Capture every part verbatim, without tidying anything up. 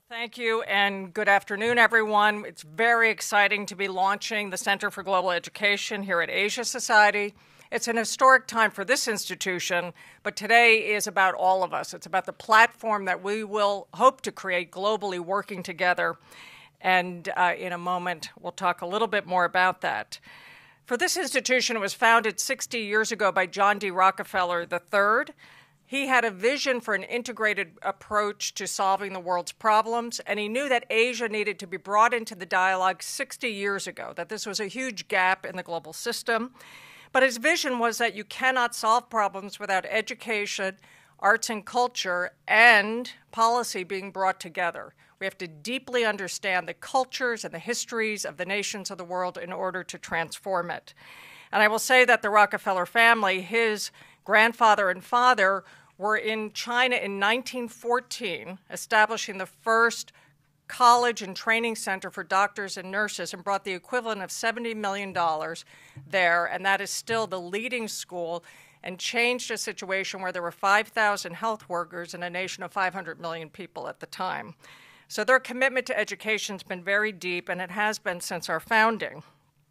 Thank you, and good afternoon, everyone. It's very exciting to be launching the Center for Global Education here at Asia Society. It's an historic time for this institution, but today is about all of us. It's about the platform that we will hope to create globally working together, and uh, in a moment, we'll talk a little bit more about that. For this institution, it was founded sixty years ago by John D. Rockefeller the third. He had a vision for an integrated approach to solving the world's problems, and he knew that Asia needed to be brought into the dialogue sixty years ago, that this was a huge gap in the global system. But his vision was that you cannot solve problems without education, arts and culture, and policy being brought together. We have to deeply understand the cultures and the histories of the nations of the world in order to transform it. And I will say that the Rockefeller family, his grandfather and father, were in China in nineteen fourteen, establishing the first college and training center for doctors and nurses, and brought the equivalent of seventy million dollars there, and that is still the leading school, and changed a situation where there were five thousand health workers in a nation of five hundred million people at the time. So their commitment to education has been very deep, and it has been since our founding.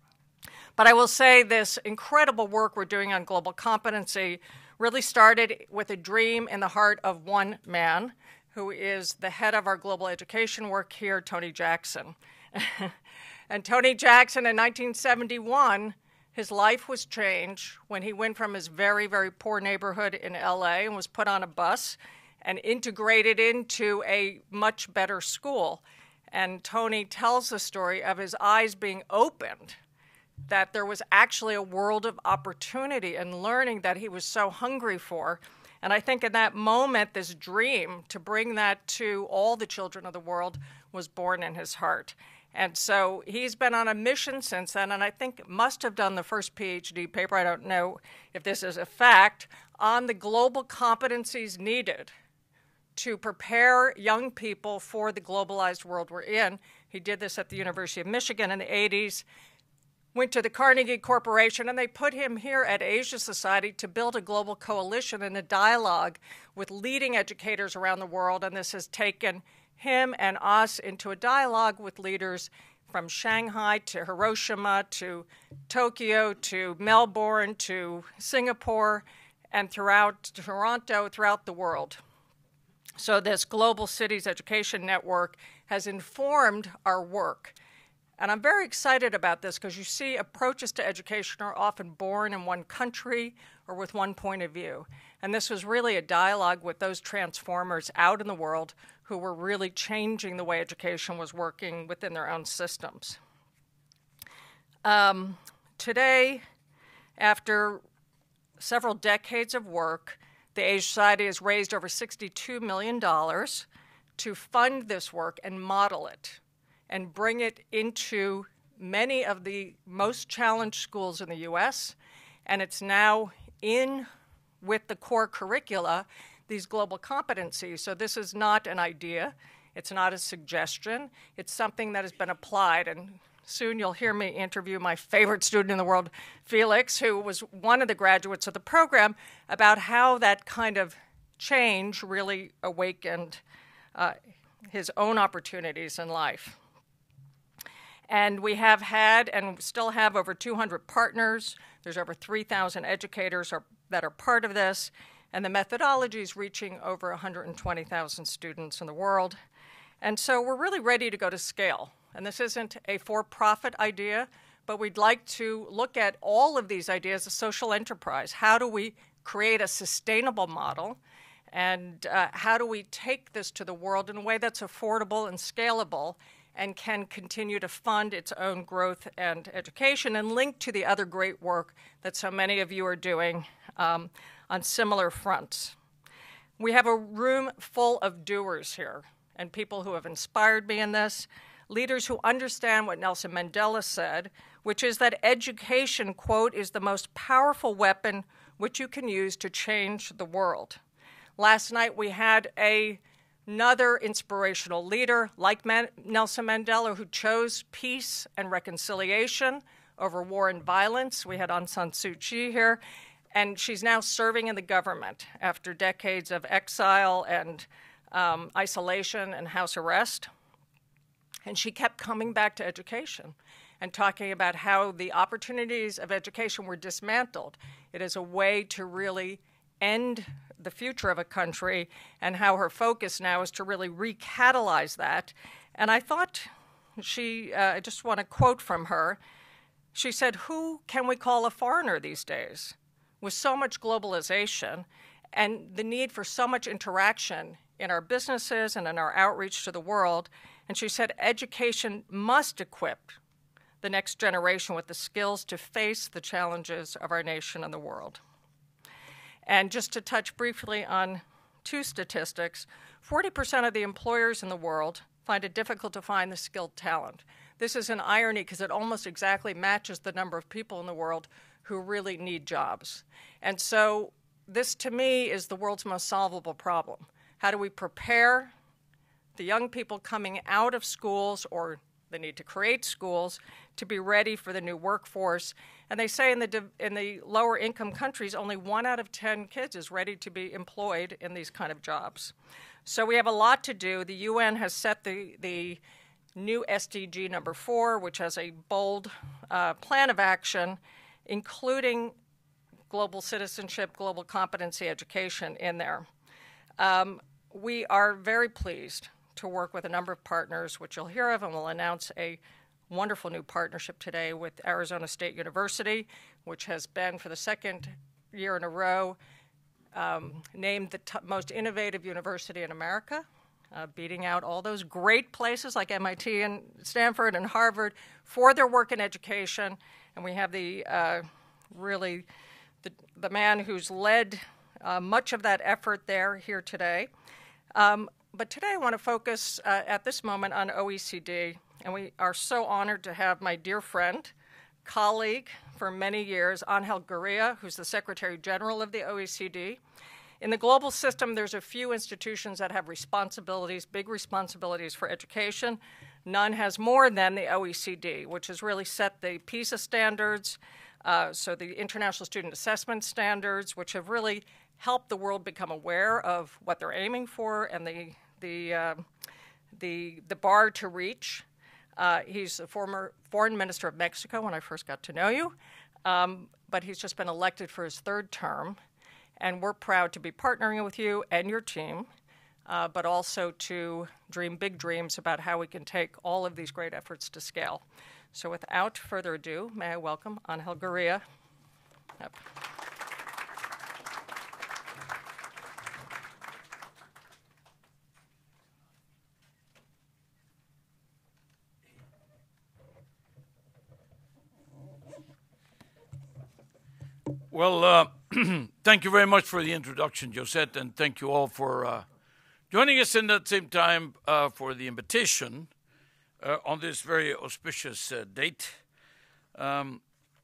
But I will say this incredible work we're doing on global competency really started with a dream in the heart of one man, who is the head of our global education work here, Tony Jackson. And Tony Jackson, in nineteen seventy-one, his life was changed when he went from his very, very poor neighborhood in L A and was put on a bus and integrated into a much better school. And Tony tells the story of his eyes being opened, that there was actually a world of opportunity and learning that he was so hungry for. And I think in that moment, this dream to bring that to all the children of the world was born in his heart. And so he's been on a mission since then, and I think must have done the first PhD paper, I don't know if this is a fact, on the global competencies needed to prepare young people for the globalized world we're in. He did this at the University of Michigan in the eighties. Went to the Carnegie Corporation, and they put him here at Asia Society to build a global coalition and a dialogue with leading educators around the world, and this has taken him and us into a dialogue with leaders from Shanghai to Hiroshima to Tokyo to Melbourne to Singapore and throughout Toronto, throughout the world. So this Global Cities Education Network has informed our work. And I'm very excited about this because you see approaches to education are often born in one country or with one point of view. And this was really a dialogue with those transformers out in the world who were really changing the way education was working within their own systems. Um, today, after several decades of work, the Asia Society has raised over sixty-two million dollars to fund this work and model it, and bring it into many of the most challenged schools in the U S, and it's now in with the core curricula, these global competencies. So this is not an idea, it's not a suggestion, it's something that has been applied, and soon you'll hear me interview my favorite student in the world, Felix, who was one of the graduates of the program, about how that kind of change really awakened uh, his own opportunities in life. And we have had and still have over two hundred partners. There's over three thousand educators are, that are part of this. And the methodology is reaching over one hundred twenty thousand students in the world. And so we're really ready to go to scale. And this isn't a for-profit idea, but we'd like to look at all of these ideas as social enterprise. How do we create a sustainable model? And uh, how do we take this to the world in a way that's affordable and scalable, and can continue to fund its own growth and education and link to the other great work that so many of you are doing um, on similar fronts. We have a room full of doers here and people who have inspired me in this, leaders who understand what Nelson Mandela said, which is that education, quote, is the most powerful weapon which you can use to change the world. Last night we had a Another inspirational leader like Man- Nelson Mandela, who chose peace and reconciliation over war and violence. We had Aung San Suu Kyi here, and she's now serving in the government after decades of exile and um, isolation and house arrest. And she kept coming back to education and talking about how the opportunities of education were dismantled. It is a way to really end the future of a country, and how her focus now is to really recatalyze that. And I thought she, uh, I just want to quote from her. She said, "Who can we call a foreigner these days? With so much globalization and the need for so much interaction in our businesses and in our outreach to the world." And she said, education must equip the next generation with the skills to face the challenges of our nation and the world. And just to touch briefly on two statistics, forty percent of the employers in the world find it difficult to find the skilled talent. This is an irony because it almost exactly matches the number of people in the world who really need jobs. And so this, to me, is the world's most solvable problem. How do we prepare the young people coming out of schools, or the need to create schools, to be ready for the new workforce? And they say in the, in the lower income countries, only one out of ten kids is ready to be employed in these kind of jobs. So we have a lot to do. The U N has set the, the new S D G number four, which has a bold uh, plan of action, including global citizenship, global competency education in there. Um, we are very pleased to work with a number of partners, which you'll hear of, and we'll announce a wonderful new partnership today with Arizona State University, which has been for the second year in a row um, named the t- most innovative university in America, uh, beating out all those great places like M I T and Stanford and Harvard for their work in education. And we have the uh, really the, the man who's led uh, much of that effort there here today. Um, But today I want to focus uh, at this moment on O E C D, and we are so honored to have my dear friend, colleague for many years, Angel Gurría, who's the Secretary General of the O E C D. In the global system, there's a few institutions that have responsibilities, big responsibilities for education. None has more than the O E C D, which has really set the PISA standards, uh, so the International Student Assessment Standards, which have really help the world become aware of what they're aiming for and the the uh, the the bar to reach. Uh, he's a former foreign minister of Mexico when I first got to know you, um, but he's just been elected for his third term, and we're proud to be partnering with you and your team, uh, but also to dream big dreams about how we can take all of these great efforts to scale. So without further ado, may I welcome Angel Gurría. Yep. Well, uh, thank you very much for the introduction, Josette, and thank you all for uh, joining us in that same time uh, for the invitation uh, on this very auspicious uh, date. Um,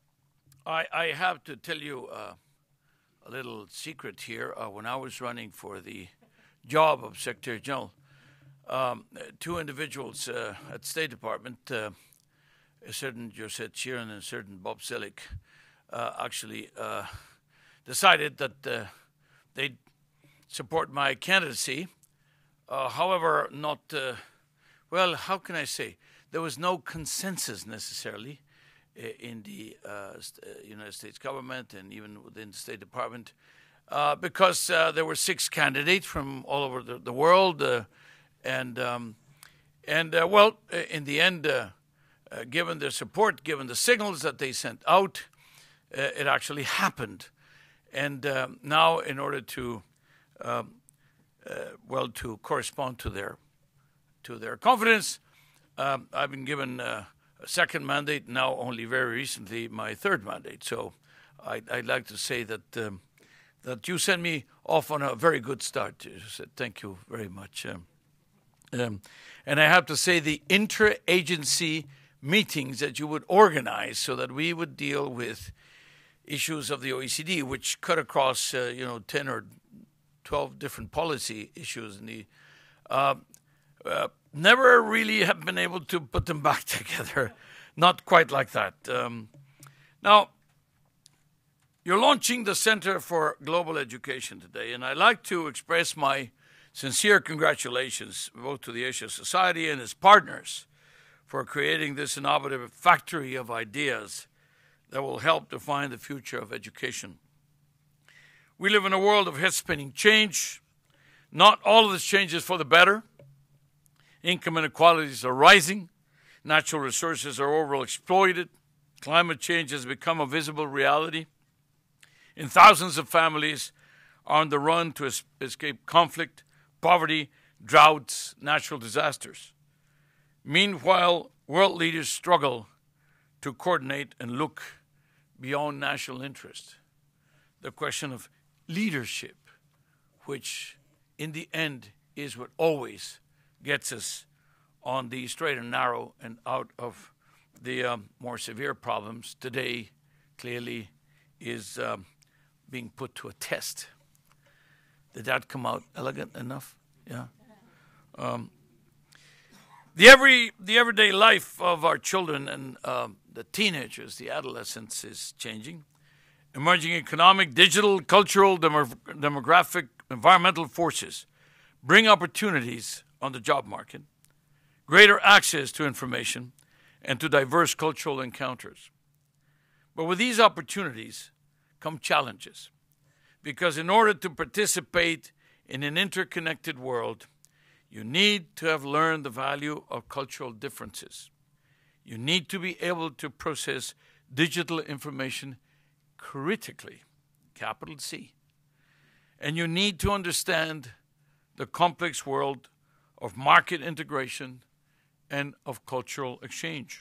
I, I have to tell you uh, a little secret here. Uh, when I was running for the job of Secretary General, um, two individuals uh, at the State Department, uh, a certain Josette Sheeran and a certain Bob Selig, Uh, actually uh, decided that uh, they'd support my candidacy. Uh, however, not, uh, well, how can I say? There was no consensus necessarily in the uh, United States government and even within the State Department uh, because uh, there were six candidates from all over the, the world. Uh, and, um, and uh, well, in the end, uh, uh, given their support, given the signals that they sent out, Uh, it actually happened. And uh, now in order to, um, uh, well, to correspond to their to their confidence, um, I've been given uh, a second mandate, now only very recently my third mandate. So I, I'd like to say that um, that you sent me off on a very good start. You said, thank you very much. Um, um, and I have to say the interagency meetings that you would organize so that we would deal with issues of the O E C D, which cut across, uh, you know, ten or twelve different policy issues, in the uh, uh, never really have been able to put them back together. Not quite like that. Um, now, you're launching the Center for Global Education today, and I'd like to express my Sincere congratulations both to the Asia Society and its partners for creating this innovative factory of ideas that will help define the future of education. We live in a world of head-spinning change. Not all of this change is for the better. Income inequalities are rising. Natural resources are overexploited. Climate change has become a visible reality. And thousands of families are on the run to es- escape conflict, poverty, droughts, natural disasters. Meanwhile, world leaders struggle to coordinate and look beyond national interest. The question of leadership, which in the end is what always gets us on the straight and narrow and out of the um, more severe problems today, clearly is um, being put to a test. Did that come out elegant enough? Yeah. Um, the every the everyday life of our children and um, the teenagers, the adolescents, is changing. Emerging economic, digital, cultural, demo- demographic, environmental forces bring opportunities on the job market, greater access to information, and to diverse cultural encounters. But with these opportunities come challenges, because in order to participate in an interconnected world, you need to have learned the value of cultural differences. You need to be able to process digital information critically, capital C. And you need to understand the complex world of market integration and of cultural exchange.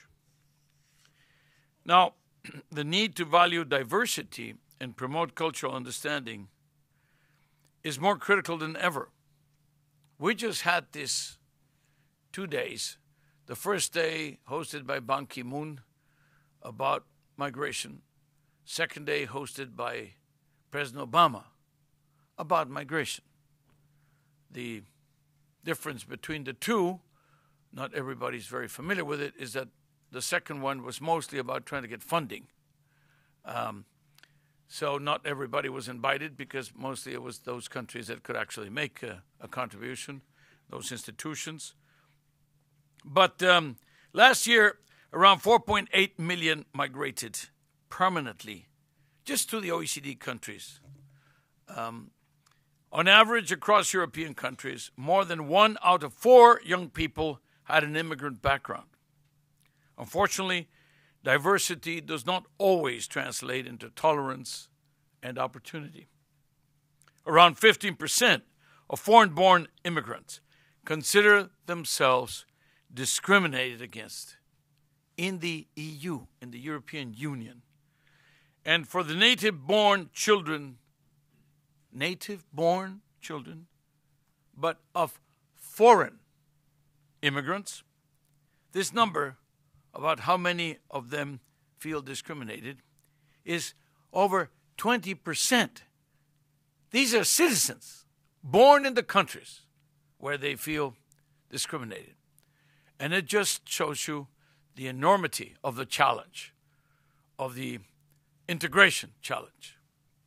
Now, the need to value diversity and promote cultural understanding is more critical than ever. We just had this two days. The first day hosted by Ban Ki-moon about migration. Second day hosted by President Obama about migration. The difference between the two, not everybody's very familiar with it, is that the second one was mostly about trying to get funding. Um, so not everybody was invited because mostly it was those countries that could actually make a, a contribution, those institutions. But um, last year, around four point eight million migrated permanently just to the O E C D countries. Um, on average, across European countries, more than one out of four young people had an immigrant background. Unfortunately, diversity does not always translate into tolerance and opportunity. Around fifteen percent of foreign-born immigrants consider themselves discriminated against in the E U, in the European Union. And for the native-born children, native-born children, but of foreign immigrants, this number about how many of them feel discriminated is over twenty percent. These are citizens born in the countries where they feel discriminated. And it just shows you the enormity of the challenge, of the integration challenge.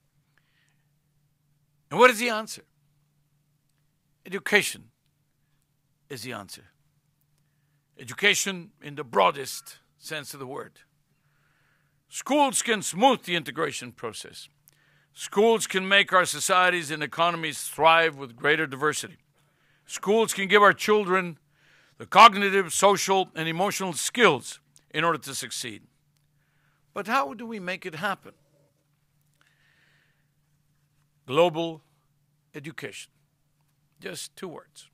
And what is the answer? Education is the answer. Education in the broadest sense of the word. Schools can smooth the integration process. Schools can make our societies and economies thrive with greater diversity. Schools can give our children the cognitive, social, and emotional skills in order to succeed. But how do we make it happen? Global education. Just two words.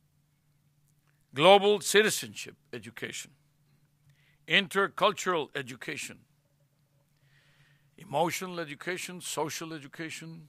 Global citizenship education. Intercultural education. Emotional education, social education.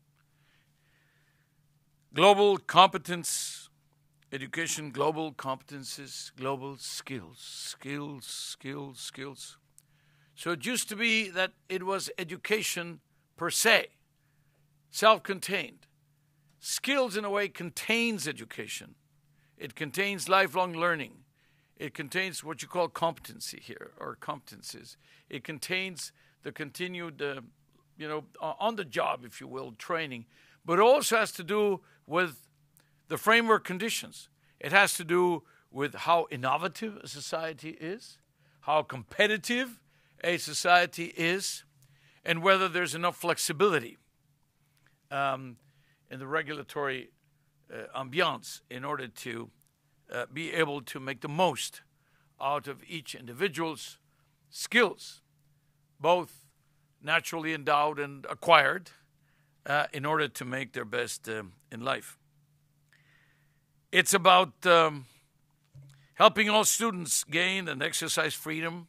Global competence education, global competences, global skills, skills, skills, skills. So it used to be that it was education per se, self-contained. Skills, in a way, contains education. It contains lifelong learning. It contains what you call competency here, or competences. It contains the continued, uh, you know, on the job, if you will, training. But it also has to do with the framework conditions. It has to do with how innovative a society is, how competitive a society is, and whether there's enough flexibility um, in the regulatory uh, ambiance in order to uh, be able to make the most out of each individual's skills, both naturally endowed and acquired, uh, in order to make their best uh, in life. It's about um, helping all students gain and exercise freedom,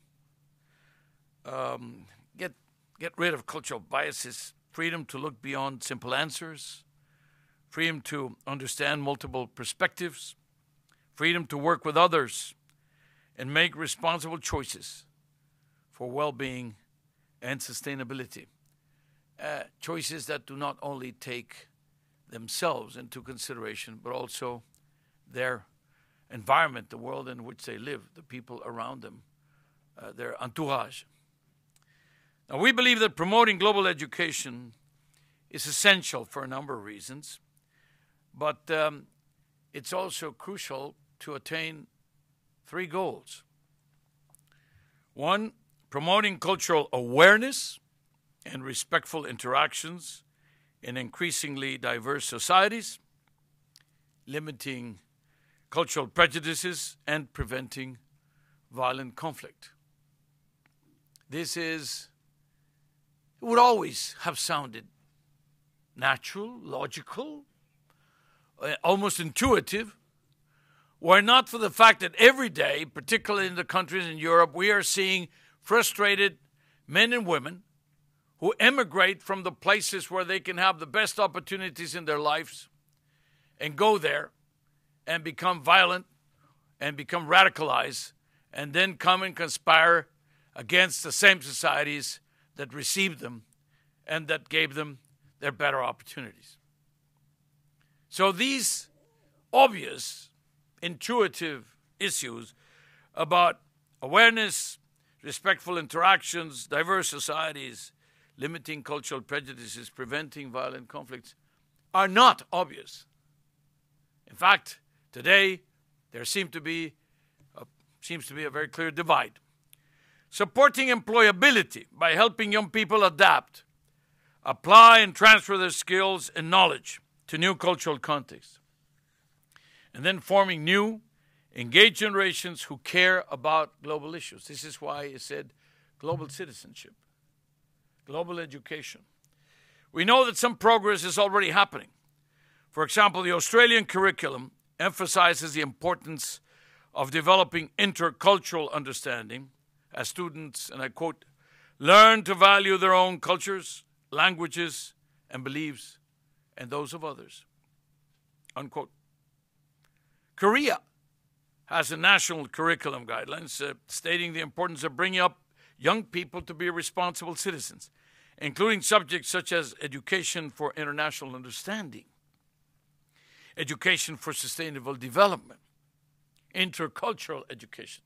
um, get get rid of cultural biases, freedom to look beyond simple answers, freedom to understand multiple perspectives, freedom to work with others and make responsible choices for well-being and sustainability. Uh, choices that do not only take themselves into consideration, but also their environment, the world in which they live, the people around them, uh, their entourage. Now, we believe that promoting global education is essential for a number of reasons, but um, it's also crucial to attain three goals. One, promoting cultural awareness and respectful interactions in increasingly diverse societies, limiting cultural prejudices, and preventing violent conflict. This is, it would always have sounded natural, logical, uh, almost intuitive, were it not for the fact that every day, particularly in the countries in Europe, we are seeing frustrated men and women who emigrate from the places where they can have the best opportunities in their lives and go there and become violent and become radicalized and then come and conspire against the same societies that received them and that gave them their better opportunities. So these obvious, intuitive issues about awareness, respectful interactions, diverse societies, limiting cultural prejudices, preventing violent conflicts are not obvious. In fact, today there seem to be a, seems to be a very clear divide. Supporting employability by helping young people adapt, apply and transfer their skills and knowledge to new cultural contexts. And then forming new, engaged generations who care about global issues. This is why I said global citizenship, global education. We know that some progress is already happening. For example, the Australian curriculum emphasizes the importance of developing intercultural understanding as students, and I quote, learn to value their own cultures, languages, and beliefs, and those of others, unquote. Korea has a national curriculum guidelines uh, stating the importance of bringing up young people to be responsible citizens, including subjects such as education for international understanding, education for sustainable development, intercultural education.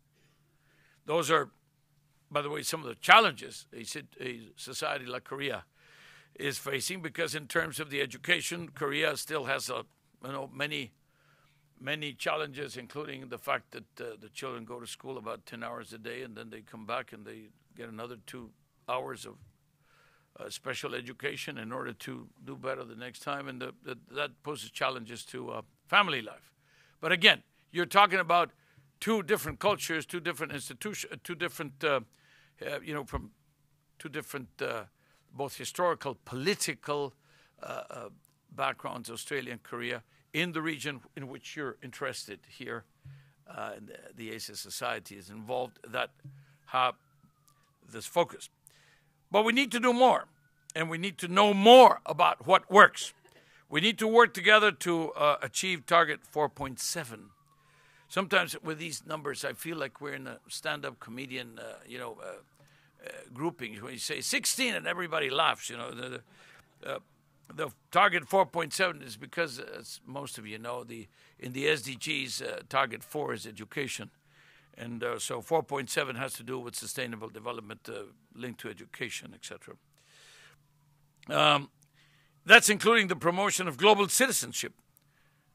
Those are, by the way, some of the challenges a, a society like Korea is facing, because in terms of the education, Korea still has a, you know, many, many challenges, including the fact that uh, the children go to school about ten hours a day and then they come back and they get another two hours of uh, special education in order to do better the next time, and the, the, that poses challenges to uh, family life. But again, you're talking about two different cultures, two different institutions, two different, uh, uh, you know, from two different, uh, both historical, political uh, uh, backgrounds, Australia and Korea, in the region in which you're interested here. Uh, and the, the Asia Society is involved, that have this focus. But we need to do more, and we need to know more about what works. We need to work together to uh, achieve target four point seven. Sometimes with these numbers, I feel like we're in a stand-up comedian, uh, you know, uh, uh, grouping. When you say sixteen and everybody laughs, you know. The, the, uh, the target four point seven is because, as most of you know, the in the S D Gs, uh, target four is education. And uh, so four point seven has to do with sustainable development uh, linked to education, et cetera. Um, that's including the promotion of global citizenship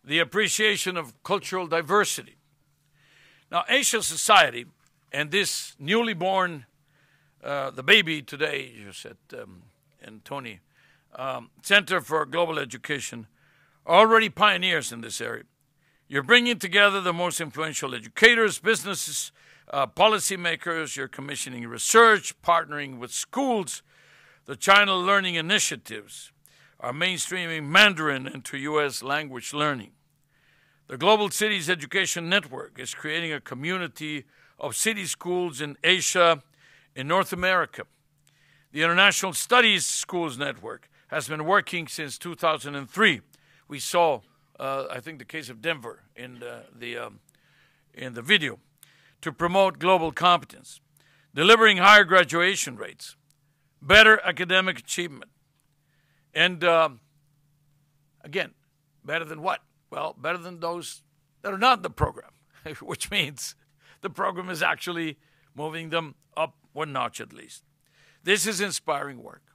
the appreciation of cultural diversity. Now, Asian society and this newly born, uh, the baby today, Josette um, and Tony, um, Center for Global Education, are already pioneers in this area. You're bringing together the most influential educators, businesses, uh, policymakers. You're commissioning research, partnering with schools. The China Learning Initiatives are mainstreaming Mandarin into U S language learning. The Global Cities Education Network is creating a community of city schools in Asia, in North America. The International Studies Schools Network has been working since two thousand three. We saw, uh, I think, the case of Denver in the, the, um, in the video, to promote global competence, delivering higher graduation rates, better academic achievement, and um, again, better than what? Well, better than those that are not in the program, which means the program is actually moving them up one notch at least. This is inspiring work.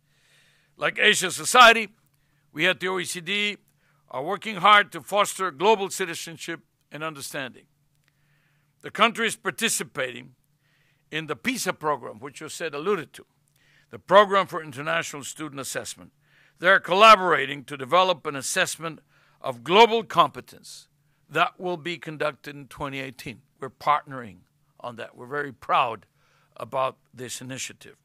Like Asia Society, we at the O E C D are working hard to foster global citizenship and understanding. The countries participating in the PISA program, which you said alluded to, the Program for International Student Assessment, they're collaborating to develop an assessment of global competence that will be conducted in twenty eighteen. We're partnering on that. We're very proud about this initiative.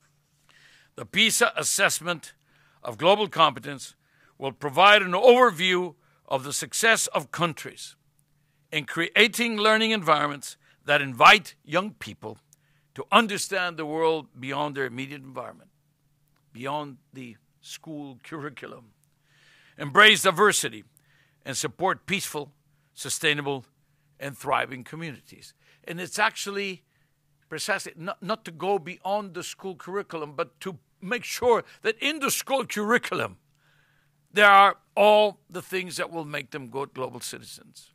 The PISA assessment of global competence will provide an overview of the success of countries in creating learning environments that invite young people to understand the world beyond their immediate environment, beyond the school curriculum, embrace diversity, and support peaceful, sustainable, and thriving communities. And it's actually precisely not, not to go beyond the school curriculum, but to make sure that in the school curriculum, there are all the things that will make them good global citizens.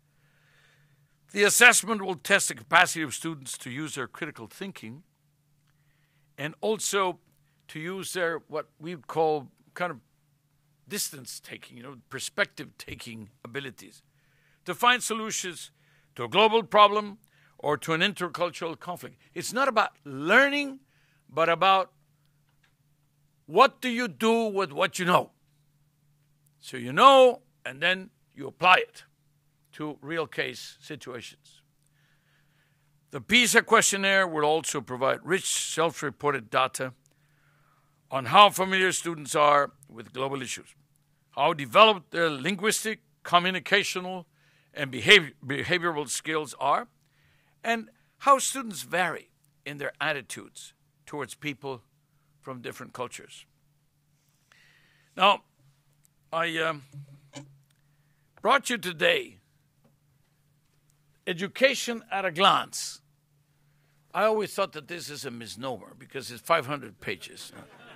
The assessment will test the capacity of students to use their critical thinking and also to use their, what we would call kind of distance-taking, you know, perspective-taking abilities to find solutions to a global problem or to an intercultural conflict. It's not about learning, but about what do you do with what you know. So you know, and then you apply it to real case situations. The PISA questionnaire will also provide rich self-reported data on how familiar students are with global issues, how developed their linguistic, communicational, and behavior, behavioral skills are, and how students vary in their attitudes towards people from different cultures. Now, I um, brought you today Education at a Glance. I always thought that this is a misnomer because it's five hundred pages.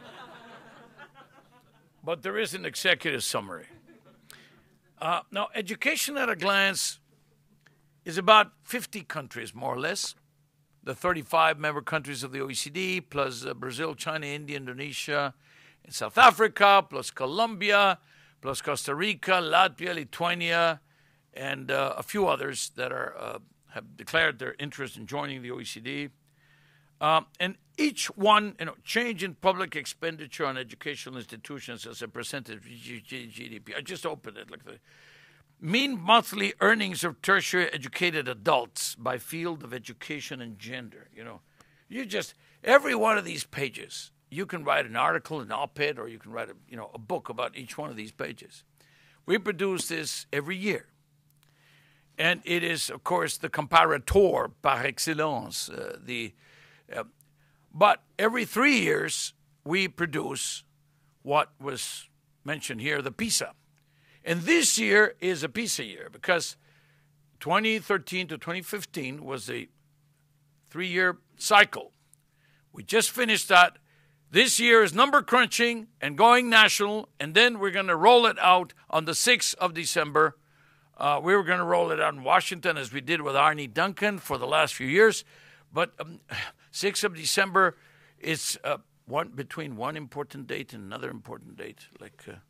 But there is an executive summary. Uh, now, Education at a Glance is about fifty countries, more or less. The thirty-five member countries of the O E C D, plus uh, Brazil, China, India, Indonesia, and South Africa, plus Colombia, plus Costa Rica, Latvia, Lithuania, and uh, a few others that are uh, have declared their interest in joining the O E C D. Um, and each one, you know, change in public expenditure on educational institutions as a percentage of G D P. I just opened it like the mean monthly earnings of tertiary educated adults by field of education and gender. You know, you just every one of these pages, you can write an article, an op-ed, or you can write a you know a book about each one of these pages. We produce this every year. And it is, of course, the comparator par excellence. Uh, the, uh, but every three years, we produce what was mentioned here, the PISA. And this year is a PISA year because twenty thirteen to twenty fifteen was a three-year cycle. We just finished that. This year is number crunching and going national, and then we're going to roll it out on the sixth of December. Uh, we were going to roll it out in Washington as we did with Arnie Duncan for the last few years. But um, sixth of December is uh, one between one important date and another important date, like uh,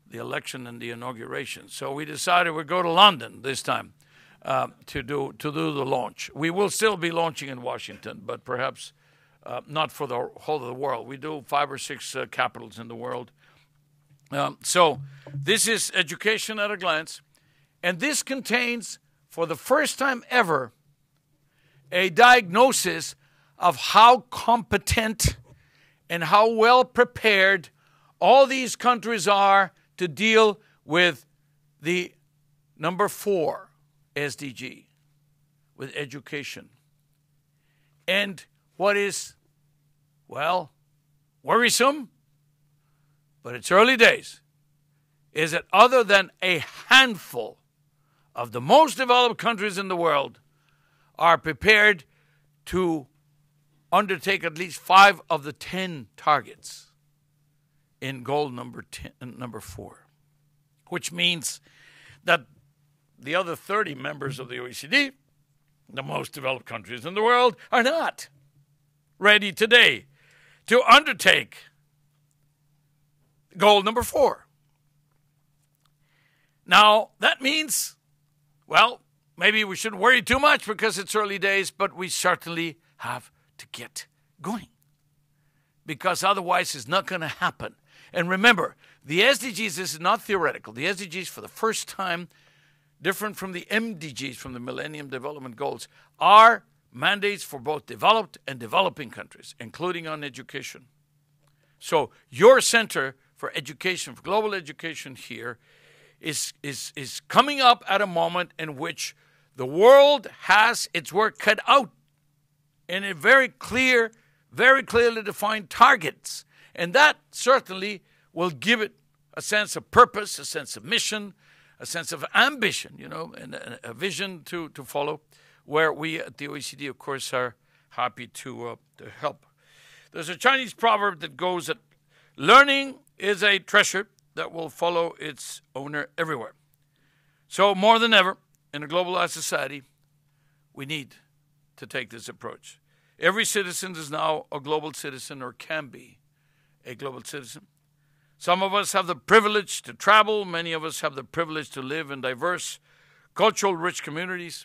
the election and the inauguration. So we decided we'd go to London this time uh, to do to do the launch. We will still be launching in Washington, but perhaps uh, not for the whole of the world. We do five or six uh, capitals in the world. Um, so this is education at a glance, and this contains, for the first time ever, a diagnosis of how competent and how well prepared all these countries are to deal with the number four S D G, with education. And what is, well, worrisome, but it's early days, is that other than a handful of the most developed countries in the world are prepared to undertake at least five of the ten targets in goal number ten, number four, which means that the other thirty members of the O E C D, the most developed countries in the world, are not ready today to undertake goal number four. Now, that means, well, maybe we shouldn't worry too much because it's early days, but we certainly have to get going, because otherwise it's not going to happen. And remember, the S D Gs, this is not theoretical. The S D Gs, for the first time, different from the M D Gs, from the Millennium Development Goals, are mandates for both developed and developing countries, including on education. So your Center for Education, for Global Education here, is, is, is coming up at a moment in which the world has its work cut out in a very clear, very clearly defined targets. And that certainly will give it a sense of purpose, a sense of mission, a sense of ambition, you know, and a, a vision to, to follow, where we at the O E C D, of course, are happy to, uh, to help. There's a Chinese proverb that goes that learning is a treasure that will follow its owner everywhere. So more than ever, in a globalized society, we need to take this approach. Every citizen is now a global citizen, or can be a global citizen. Some of us have the privilege to travel. Many of us have the privilege to live in diverse, cultural, rich communities.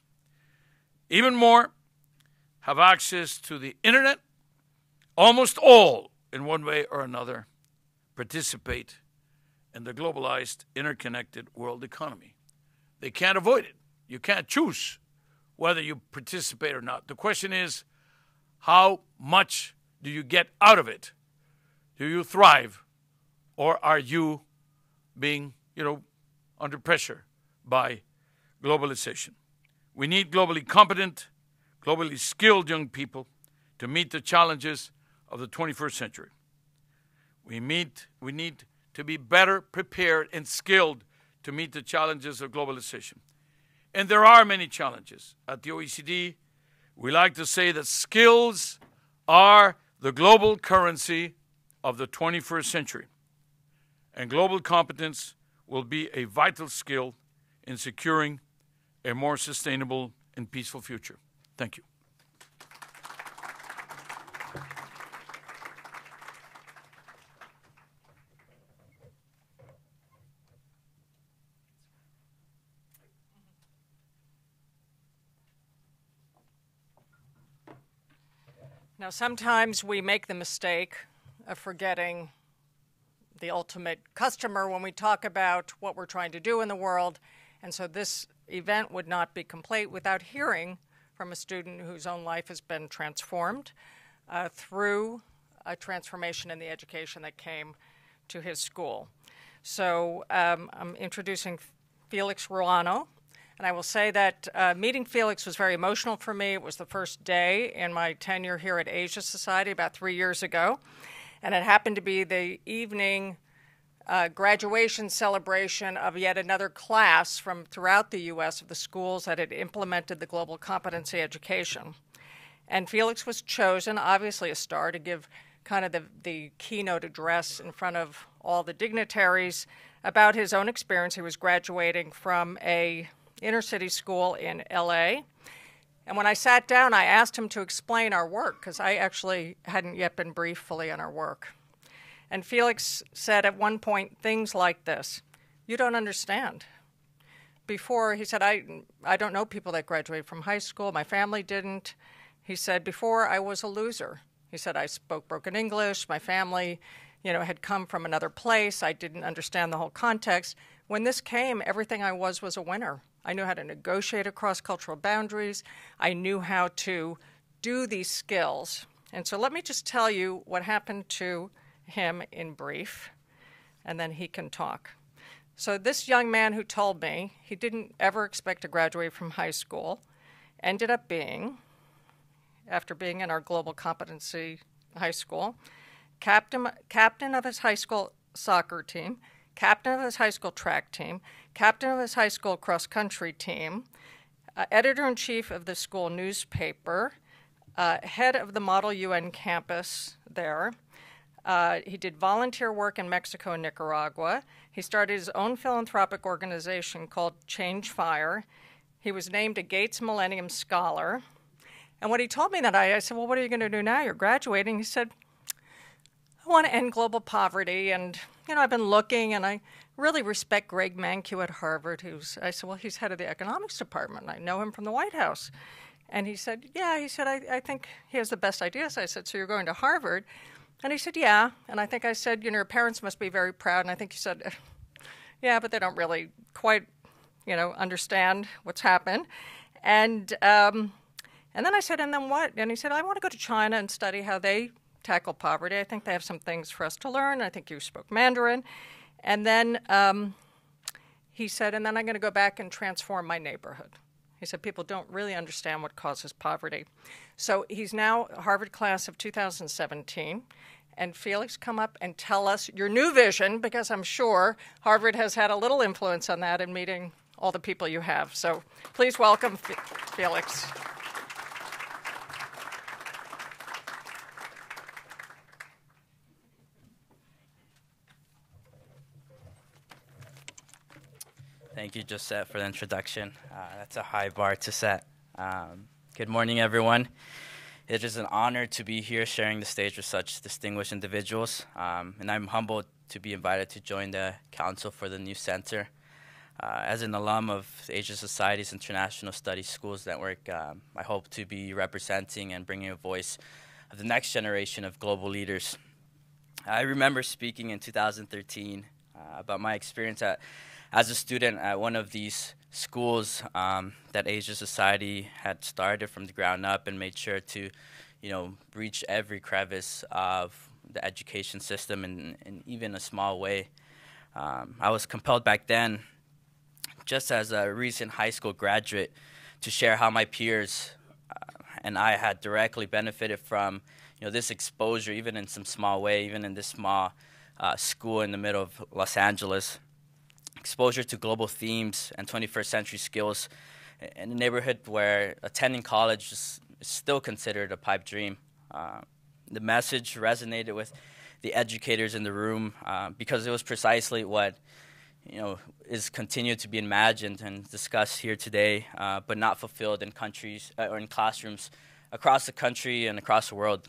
Even more, have access to the internet. Almost all, in one way or another, participate in the globalized, interconnected world economy. They can't avoid it. You can't choose whether you participate or not. The question is, how much do you get out of it? Do you thrive, or are you being, you know, under pressure by globalization? We need globally competent, globally skilled young people to meet the challenges of the twenty-first century. We meet, we need to be better prepared and skilled to meet the challenges of globalization. And there are many challenges. At the O E C D, we like to say that skills are the global currency of the twenty-first century. And global competence will be a vital skill in securing a more sustainable and peaceful future. Thank you. Now, sometimes we make the mistake of forgetting the ultimate customer when we talk about what we're trying to do in the world. And so this event would not be complete without hearing from a student whose own life has been transformed uh, through a transformation in the education that came to his school. So um, I'm introducing Felix Ruano. And I will say that uh, meeting Felix was very emotional for me. It was the first day in my tenure here at Asia Society about three years ago. And it happened to be the evening uh, graduation celebration of yet another class from throughout the U S of the schools that had implemented the global competency education. And Felix was chosen, obviously a star, to give kind of the, the keynote address in front of all the dignitaries about his own experience. He was graduating from a inner city school in L A. And when I sat down, I asked him to explain our work, because I actually hadn't yet been briefed fully on our work. And Felix said at one point things like this: you don't understand. Before, he said, I, I don't know people that graduated from high school. My family didn't. He said, before I was a loser. He said, I spoke broken English. My family, you know, had come from another place. I didn't understand the whole context. When this came, everything I was was a winner. I knew how to negotiate across cultural boundaries. I knew how to do these skills. And so let me just tell you what happened to him in brief, and then he can talk. So this young man who told me he didn't ever expect to graduate from high school ended up being, after being in our global competency high school, captain, captain of his high school soccer team, captain of his high school track team, captain of his high school cross-country team, uh, editor-in-chief of the school newspaper, uh, head of the Model U N campus there. Uh, he did volunteer work in Mexico and Nicaragua. He started his own philanthropic organization called Change Fire. He was named a Gates Millennium Scholar. And when he told me that, I, I said, well, what are you going to do now? You're graduating. He said, I want to end global poverty. And, you know, I've been looking, and I really respect Greg Mankiw at Harvard, who's, I said, well, he's head of the economics department. I know him from the White House. And he said, yeah, he said, I, I think he has the best ideas. I said, so you're going to Harvard? And he said, yeah. And I think I said, you know, your parents must be very proud. And I think he said, yeah, but they don't really quite, you know, understand what's happened. And um, and then I said, and then what? And he said, I want to go to China and study how they tackle poverty. I think they have some things for us to learn. I think you spoke Mandarin. And then um, he said, and then I'm going to go back and transform my neighborhood. He said, people don't really understand what causes poverty. So he's now a Harvard class of two thousand seventeen. And Felix, come up and tell us your new vision, because I'm sure Harvard has had a little influence on that in meeting all the people you have. So please welcome F- Felix. Thank you, Josette, for the introduction. Uh, that's a high bar to set. Um, good morning, everyone. It is an honor to be here sharing the stage with such distinguished individuals, um, and I'm humbled to be invited to join the Council for the new center. Uh, as an alum of Asia Society's International Studies Schools Network, um, I hope to be representing and bringing a voice of the next generation of global leaders. I remember speaking in two thousand thirteen uh, about my experience at, as a student at one of these schools um, that Asia Society had started from the ground up and made sure to, you know, reach every crevice of the education system in, in even a small way. Um, I was compelled back then, just as a recent high school graduate, to share how my peers uh, and I had directly benefited from, you know, this exposure, even in some small way, even in this small uh, school in the middle of Los Angeles. Exposure to global themes and twenty-first century skills in a neighborhood where attending college is still considered a pipe dream. Uh, the message resonated with the educators in the room uh, because it was precisely what, you know, is continued to be imagined and discussed here today, uh, but not fulfilled in countries uh, or in classrooms across the country and across the world.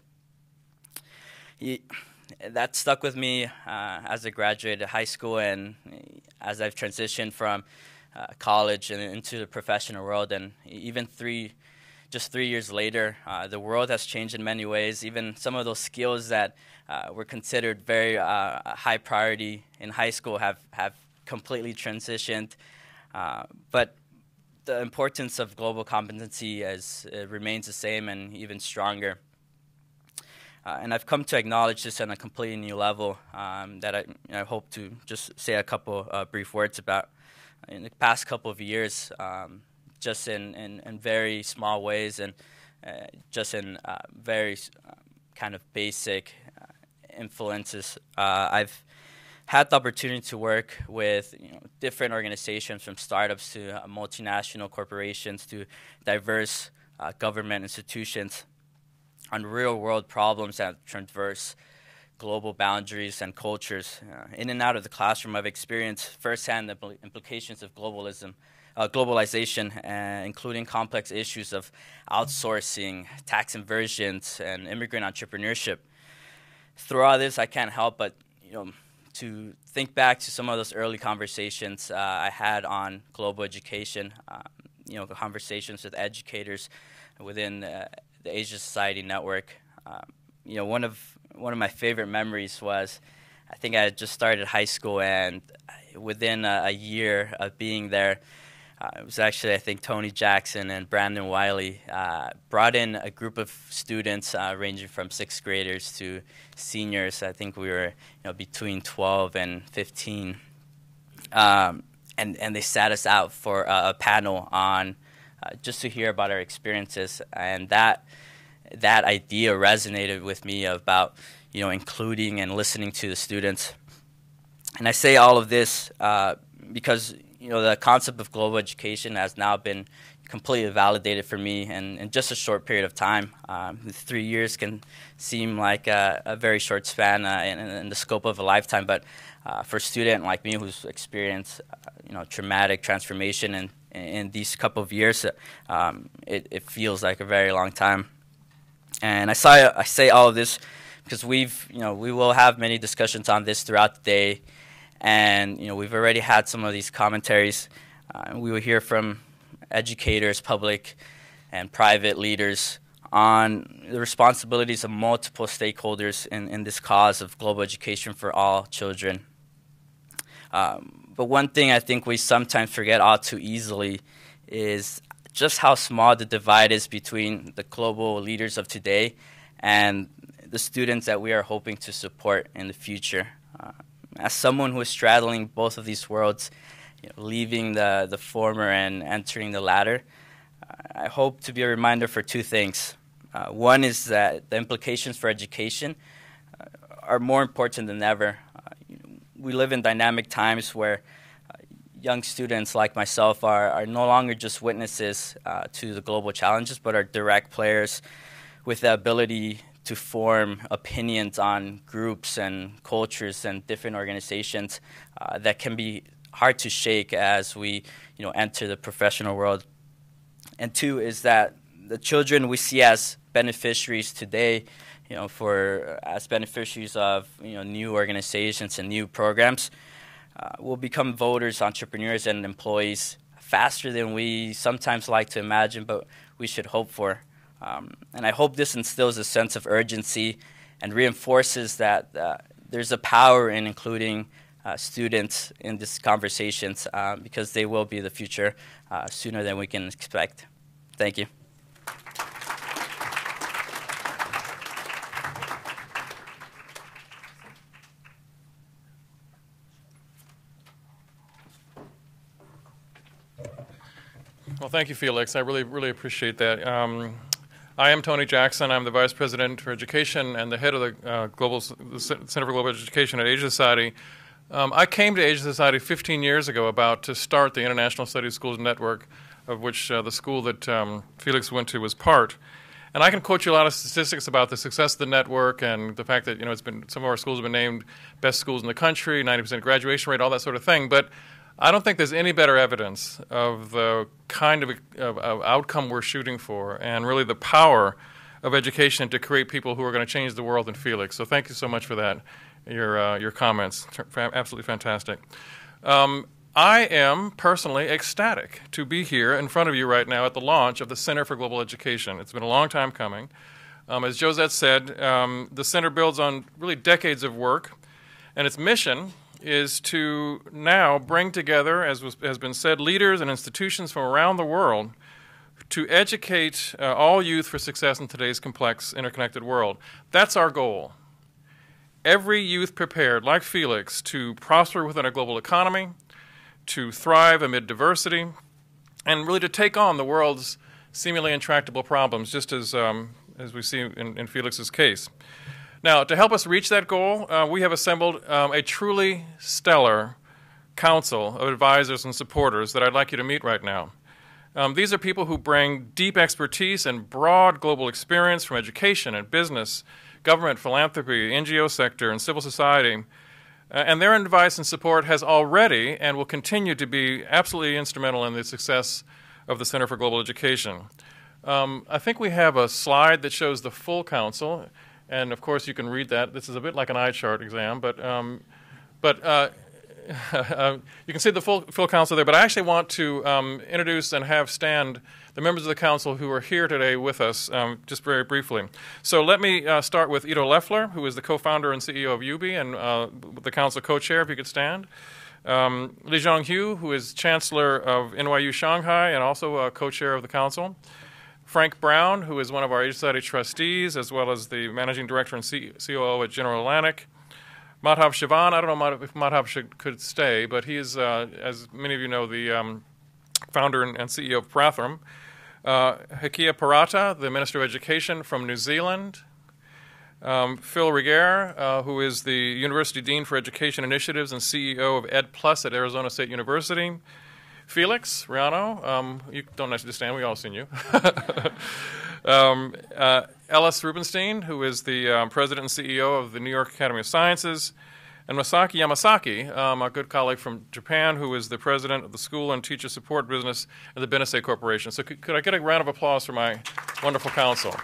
He, That stuck with me uh, as I graduated high school and as I've transitioned from uh, college and into the professional world. And even three, just three years later, uh, the world has changed in many ways. Even some of those skills that uh, were considered very uh, high priority in high school have, have completely transitioned. Uh, but the importance of global competency is, uh, remains the same and even stronger. Uh, and I've come to acknowledge this on a completely new level um, that I, I hope to just say a couple uh, brief words about. In the past couple of years, um, just in, in, in very small ways and uh, just in uh, very uh, kind of basic uh, influences, uh, I've had the opportunity to work with, you know, different organizations, from startups to uh, multinational corporations to diverse uh, government institutions, on real-world problems that traverse global boundaries and cultures. Uh, in and out of the classroom, I've experienced firsthand the impl- implications of globalism, uh, globalization, uh, including complex issues of outsourcing, tax inversions, and immigrant entrepreneurship. Through all this, I can't help but, you know, to think back to some of those early conversations uh, I had on global education, um, you know, conversations with educators within uh, the Asia Society Network. Um, you know, one of one of my favorite memories was, I think I had just started high school, and within a, a year of being there, uh, it was actually, I think, Tony Jackson and Brandon Wiley uh, brought in a group of students uh, ranging from sixth graders to seniors. I think we were, you know, between twelve and fifteen, um, and and they sat us out for a, a panel on uh, just to hear about our experiences, and that that idea resonated with me about, you know, including and listening to the students. And I say all of this uh, because, you know, the concept of global education has now been completely validated for me in, in just a short period of time. Um, three years can seem like a, a very short span uh, in, in the scope of a lifetime, but uh, for a student like me who's experienced, uh, you know, traumatic transformation in, in these couple of years, um, it, it feels like a very long time. And I say, I say all of this because we've, you know, we will have many discussions on this throughout the day. And, you know, we've already had some of these commentaries. Uh, we will hear from educators, public and private leaders on the responsibilities of multiple stakeholders in, in this cause of global education for all children. Um, but one thing I think we sometimes forget all too easily is just how small the divide is between the global leaders of today and the students that we are hoping to support in the future. Uh, as someone who is straddling both of these worlds, you know, leaving the, the former and entering the latter, uh, I hope to be a reminder for two things. Uh, one is that the implications for education uh, are more important than ever. Uh, you know, we live in dynamic times where young students like myself are, are no longer just witnesses uh, to the global challenges, but are direct players with the ability to form opinions on groups and cultures and different organizations uh, that can be hard to shake as we, you know, enter the professional world. And two is that the children we see as beneficiaries today, you know, for as beneficiaries of, you know, new organizations and new programs, Uh, will become voters, entrepreneurs, and employees faster than we sometimes like to imagine, but we should hope for. Um, and I hope this instills a sense of urgency and reinforces that uh, there's a power in including uh, students in these conversations uh, because they will be the future uh, sooner than we can expect. Thank you. Well, thank you, Felix. I really, really appreciate that. Um, I am Tony Jackson. I'm the Vice President for Education and the head of the uh, Global the Center for Global Education at Asia Society. Um, I came to Asia Society fifteen years ago about to start the International Studies Schools Network, of which uh, the school that um, Felix went to was part. And I can quote you a lot of statistics about the success of the network and the fact that, you know, it's been some of our schools have been named best schools in the country, ninety percent graduation rate, all that sort of thing. But I don't think there's any better evidence of the kind of, of, of outcome we're shooting for and really the power of education to create people who are going to change the world than Felix. So thank you so much for that, your, uh, your comments. Absolutely fantastic. Um, I am personally ecstatic to be here in front of you right now at the launch of the Center for Global Education. It's been a long time coming. Um, as Josette said, um, the center builds on really decades of work, and its mission is to now bring together, as was, has been said, leaders and institutions from around the world to educate uh, all youth for success in today's complex, interconnected world. That's our goal. Every youth prepared, like Felix, to prosper within a global economy, to thrive amid diversity, and really to take on the world's seemingly intractable problems, just as, um, as we see in, in Felix's case. Now, to help us reach that goal, uh, we have assembled um, a truly stellar council of advisors and supporters that I'd like you to meet right now. Um, these are people who bring deep expertise and broad global experience from education and business, government, philanthropy, N G O sector, and civil society. Uh, and their advice and support has already and will continue to be absolutely instrumental in the success of the Center for Global Education. Um, I think we have a slide that shows the full council. And, of course, you can read that. This is a bit like an eye chart exam, but, um, But uh, uh, you can see the full, full council there. But I actually want to um, introduce and have stand the members of the council who are here today with us, um, just very briefly. So let me uh, start with Ido Leffler, who is the co-founder and C E O of U B and uh, the council co-chair, if you could stand. Um, Lizhong, who is chancellor of N Y U Shanghai and also a co-chair of the council. Frank Brown, who is one of our Asia Society trustees, as well as the managing director and C O O at General Atlantic. Madhav Shivan, I don't know if Madhav should, could stay, but he is, uh, as many of you know, the um, founder and, and C E O of Pratham. Uh, Hekia Parata, the Minister of Education from New Zealand. Um, Phil Reger, uh, who is the University Dean for Education Initiatives and C E O of Ed Plus at Arizona State University. Felix Ruano, um, you don't necessarily stand, we've all seen you. um, uh, Ellis Rubinstein, who is the um, President and C E O of the New York Academy of Sciences. And Masaki Yamasaki, um, a good colleague from Japan, who is the president of the school and teacher support business at the Benesse Corporation. So could, could I get a round of applause for my wonderful council?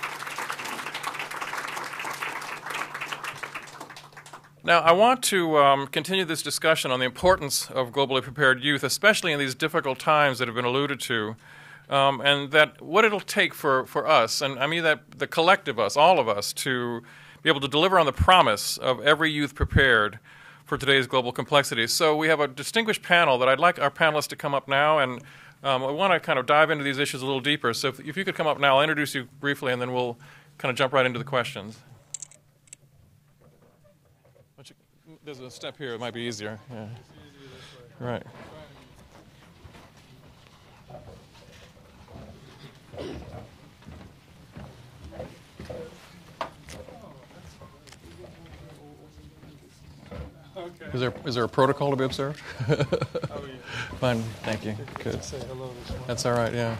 Now, I want to um, continue this discussion on the importance of globally prepared youth, especially in these difficult times that have been alluded to, um, and that what it'll take for, for us, and I mean that the collective us, all of us, to be able to deliver on the promise of every youth prepared for today's global complexities. So we have a distinguished panel that I'd like our panelists to come up now, and um, I want to kind of dive into these issues a little deeper. So if, if you could come up now, I'll introduce you briefly, and then we'll kind of jump right into the questions. There's a step here, it might be easier. Yeah. Right. Okay. Is there is there a protocol to be observed? Oh, yeah. Fine, thank you. Good. Say hello this morning. That's all right. Yeah.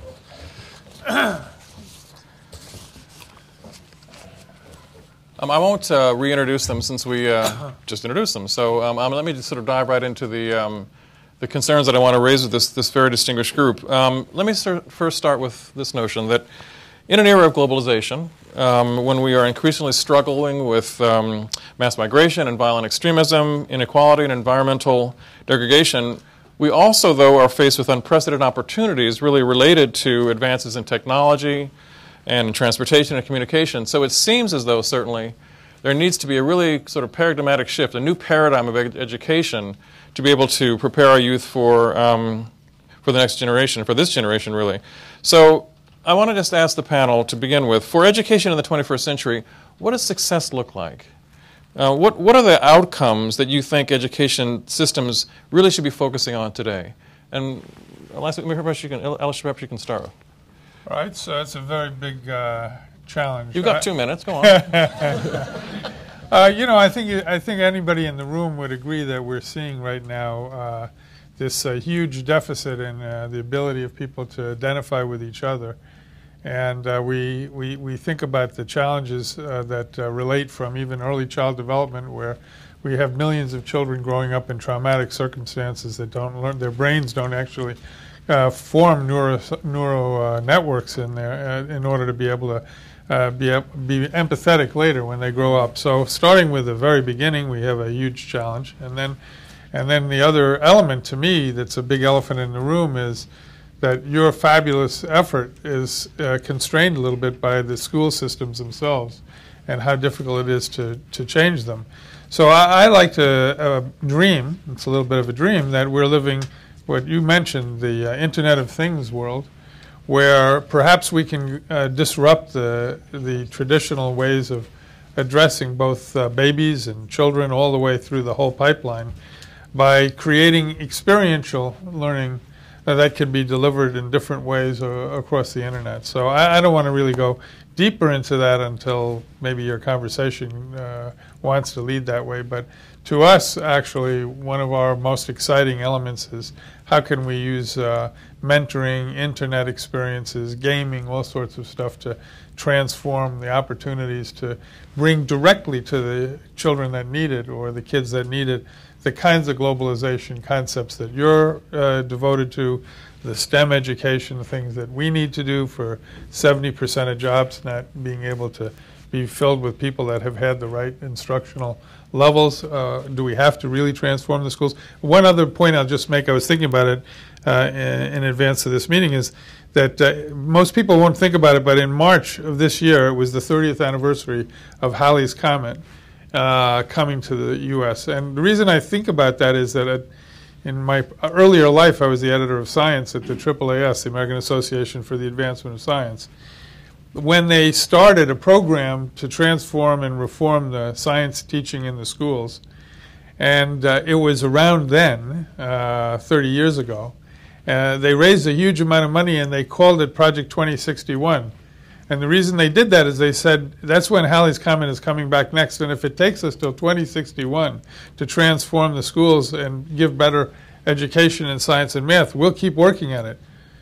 um, I won't uh, reintroduce them since we uh, just introduced them. So um, um, let me just sort of dive right into the um, the concerns that I want to raise with this this very distinguished group. Um, let me start, first start with this notion that in an era of globalization, um, when we are increasingly struggling with um, mass migration and violent extremism, inequality and environmental degradation, we also, though, are faced with unprecedented opportunities really related to advances in technology and in transportation and communication. So it seems as though, certainly, there needs to be a really sort of paradigmatic shift, a new paradigm of ed education to be able to prepare our youth for, um, for the next generation, for this generation, really. So I want to just ask the panel to begin with, for education in the twenty-first century, what does success look like? Uh, what, what are the outcomes that you think education systems really should be focusing on today? And Alice, perhaps you can, Alice, perhaps you can start. All right, so it's a very big uh, challenge. You've got uh, two minutes, go on. uh, you know, I think, I think anybody in the room would agree that we're seeing right now uh, this uh, huge deficit in uh, the ability of people to identify with each other. And uh, we, we, we think about the challenges uh, that uh, relate from even early child development, where we have millions of children growing up in traumatic circumstances that don't learn, their brains don't actually uh, form neuro, neuro uh, networks in there uh, in order to be able to uh, be, be empathetic later when they grow up. So starting with the very beginning, we have a huge challenge. And then, and then the other element to me that's a big elephant in the room is that your fabulous effort is uh, constrained a little bit by the school systems themselves and how difficult it is to, to change them. So I, I like to uh, dream, it's a little bit of a dream, that we're living what you mentioned, the uh, Internet of Things world, where perhaps we can uh, disrupt the, the traditional ways of addressing both uh, babies and children all the way through the whole pipeline by creating experiential learning Uh, that can be delivered in different ways uh, across the internet. So I, I don't want to really go deeper into that until maybe your conversation uh, wants to lead that way. But to us, actually, one of our most exciting elements is how can we use uh, mentoring, internet experiences, gaming, all sorts of stuff to transform the opportunities to bring directly to the children that need it or the kids that need it the kinds of globalization concepts that you're uh, devoted to, the STEM education, the things that we need to do for seventy percent of jobs not being able to be filled with people that have had the right instructional levels? Uh, do we have to really transform the schools? One other point I'll just make, I was thinking about it uh, in, in advance of this meeting, is that uh, most people won't think about it, but in March of this year, it was the thirtieth anniversary of Halley's Comet uh, coming to the U S And the reason I think about that is that at, in my earlier life, I was the editor of science at the triple A S, the American Association for the Advancement of Science. When they started a program to transform and reform the science teaching in the schools, and uh, it was around then, uh, thirty years ago, uh, they raised a huge amount of money and they called it Project twenty sixty-one. And the reason they did that is they said, that's when Halley's Comet is coming back next, and if it takes us till twenty sixty-one to transform the schools and give better education in science and math, we'll keep working at it.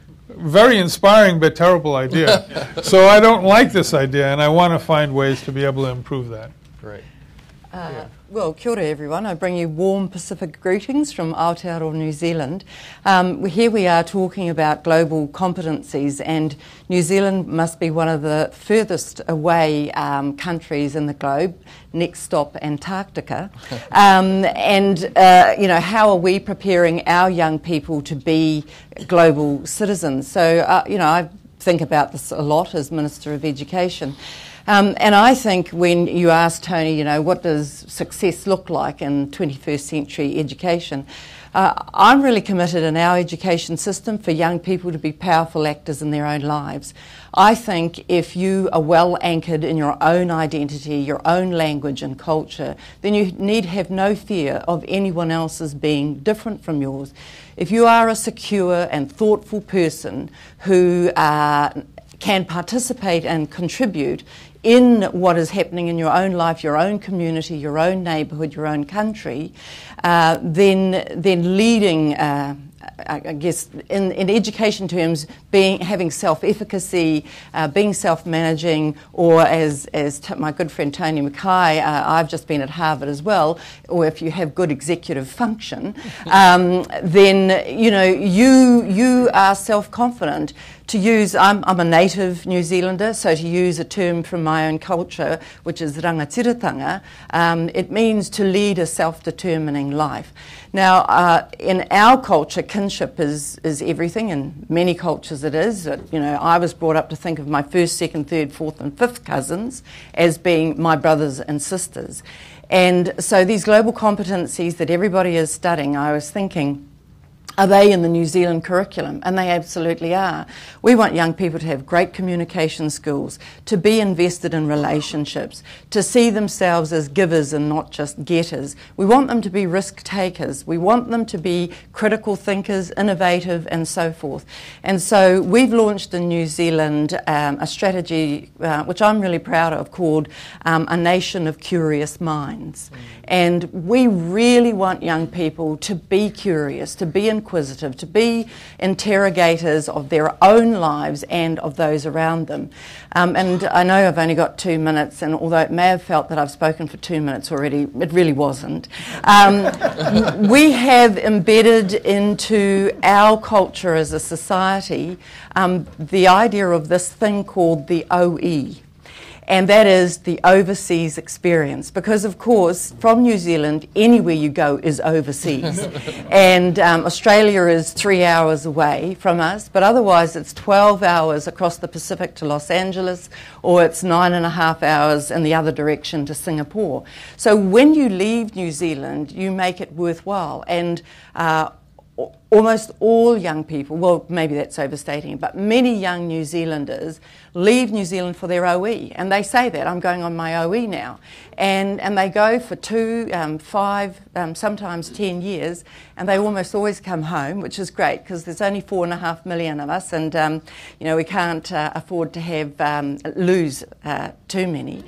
Very inspiring but terrible idea. So I don't like this idea, and I want to find ways to be able to improve that. Great. Uh, Yeah. Well, kia ora everyone. I bring you warm Pacific greetings from Aotearoa, New Zealand. Um, here we are talking about global competencies, and New Zealand must be one of the furthest away um, countries in the globe. Next stop, Antarctica. um, and, uh, you know, how are we preparing our young people to be global citizens? So, uh, you know, I think about this a lot as Minister of Education. Um, and I think when you ask Tony, you know, what does success look like in twenty-first century education, uh, I'm really committed in our education system for young people to be powerful actors in their own lives. I think if you are well anchored in your own identity, your own language and culture, then you need have no fear of anyone else's being different from yours. If you are a secure and thoughtful person who uh, can participate and contribute in what is happening in your own life, your own community, your own neighbourhood, your own country, uh, then then leading, uh, I guess, in, in education terms, being having self-efficacy, uh, being self-managing, or as as t- my good friend Tony Mackay, uh, I've just been at Harvard as well, or if you have good executive function, um, then you know you you are self-confident. To use, I'm, I'm a native New Zealander, so to use a term from my own culture, which is rangatiratanga, um, it means to lead a self-determining life. Now, uh, in our culture, kinship is, is everything. In many cultures it is. Uh, you know, I was brought up to think of my first, second, third, fourth and fifth cousins as being my brothers and sisters. And so these global competencies that everybody is studying, I was thinking, are they in the New Zealand curriculum? And they absolutely are. We want young people to have great communication skills, to be invested in relationships, to see themselves as givers and not just getters. We want them to be risk takers. We want them to be critical thinkers, innovative, and so forth. And so we've launched in New Zealand um, a strategy uh, which I'm really proud of, called um, A Nation of Curious Minds. Mm. And we really want young people to be curious, to be inquisitive, to be interrogators of their own lives and of those around them. Um, and I know I've only got two minutes, and although it may have felt that I've spoken for two minutes already, it really wasn't. Um, we have embedded into our culture as a society um, the idea of this thing called the O E. And that is the overseas experience, because of course from New Zealand anywhere you go is overseas. And um, Australia is three hours away from us, but otherwise it's twelve hours across the Pacific to Los Angeles, or it's nine and a half hours in the other direction to Singapore. So when you leave New Zealand, you make it worthwhile. And uh, almost all young people, well, maybe that's overstating it, but many young New Zealanders leave New Zealand for their O E, and they say that, I'm going on my O E now. And and they go for two, um, five, um, sometimes ten years, and they almost always come home, which is great, because there's only four and a half million of us, and um, you know, we can't uh, afford to have um, lose uh, too many.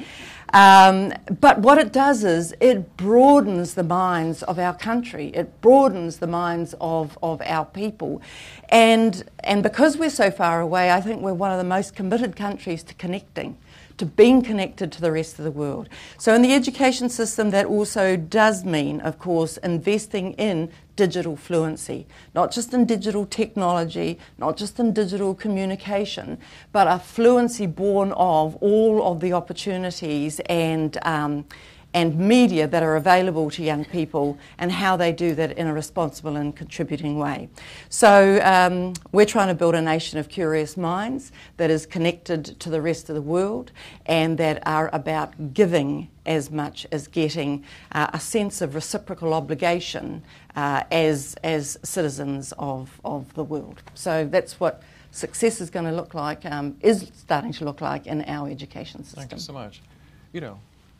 Um, but what it does is it broadens the minds of our country. It broadens the minds of, of our people. And, and because we're so far away, I think we're one of the most committed countries to connecting, to being connected to the rest of the world. So in the education system, that also does mean, of course, investing in digital fluency, not just in digital technology, not just in digital communication, but a fluency born of all of the opportunities and um, and media that are available to young people, and how they do that in a responsible and contributing way. So um, we're trying to build a nation of curious minds that is connected to the rest of the world, and that are about giving as much as getting uh, a sense of reciprocal obligation uh, as, as citizens of, of the world. So that's what success is going to look like, um, is starting to look like in our education system. Thank you so much. Ido.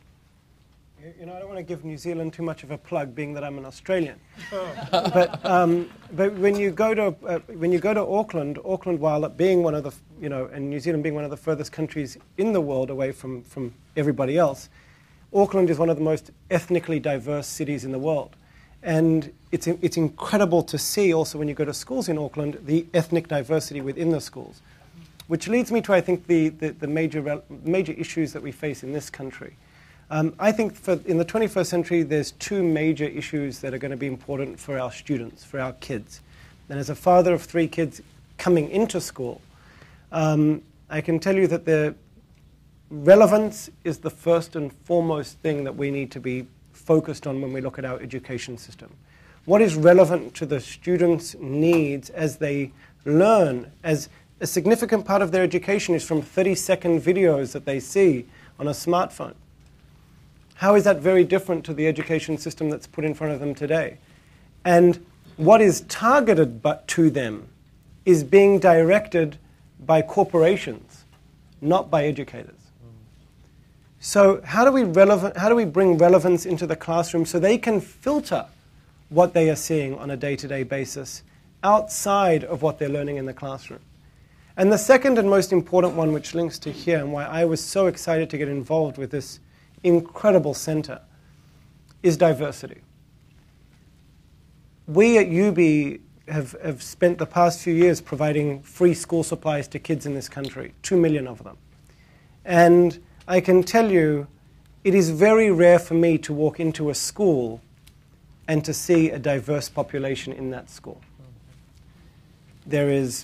You know, I don't want to give New Zealand too much of a plug, being that I'm an Australian. Oh. But um, but when you go to uh, when you go to Auckland, Auckland, while it being one of the you know, and New Zealand being one of the furthest countries in the world away from from everybody else, Auckland is one of the most ethnically diverse cities in the world, and it's it's incredible to see also when you go to schools in Auckland the ethnic diversity within the schools, which leads me to I think the the, the major major issues that we face in this country. Um, I think for, in the twenty-first century, there's two major issues that are going to be important for our students, for our kids. And as a father of three kids coming into school, um, I can tell you that the relevance is the first and foremost thing that we need to be focused on when we look at our education system. What is relevant to the students' needs as they learn, as a significant part of their education is from thirty-second videos that they see on a smartphone. How is that very different to the education system that's put in front of them today? And what is targeted but to them is being directed by corporations, not by educators. So how do we relevant, how do we bring relevance into the classroom so they can filter what they are seeing on a day-to-day basis outside of what they're learning in the classroom? And the second and most important one, which links to here and why I was so excited to get involved with this incredible center, is diversity. We at U B have, have spent the past few years providing free school supplies to kids in this country, two million of them. And I can tell you, it is very rare for me to walk into a school and to see a diverse population in that school. There is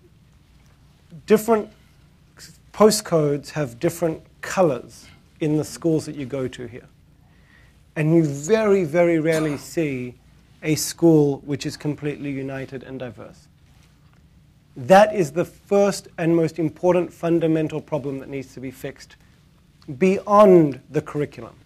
different postcodes have different colors in the schools that you go to here. And you very, very rarely see a school which is completely united and diverse. That is the first and most important fundamental problem that needs to be fixed beyond the curriculum.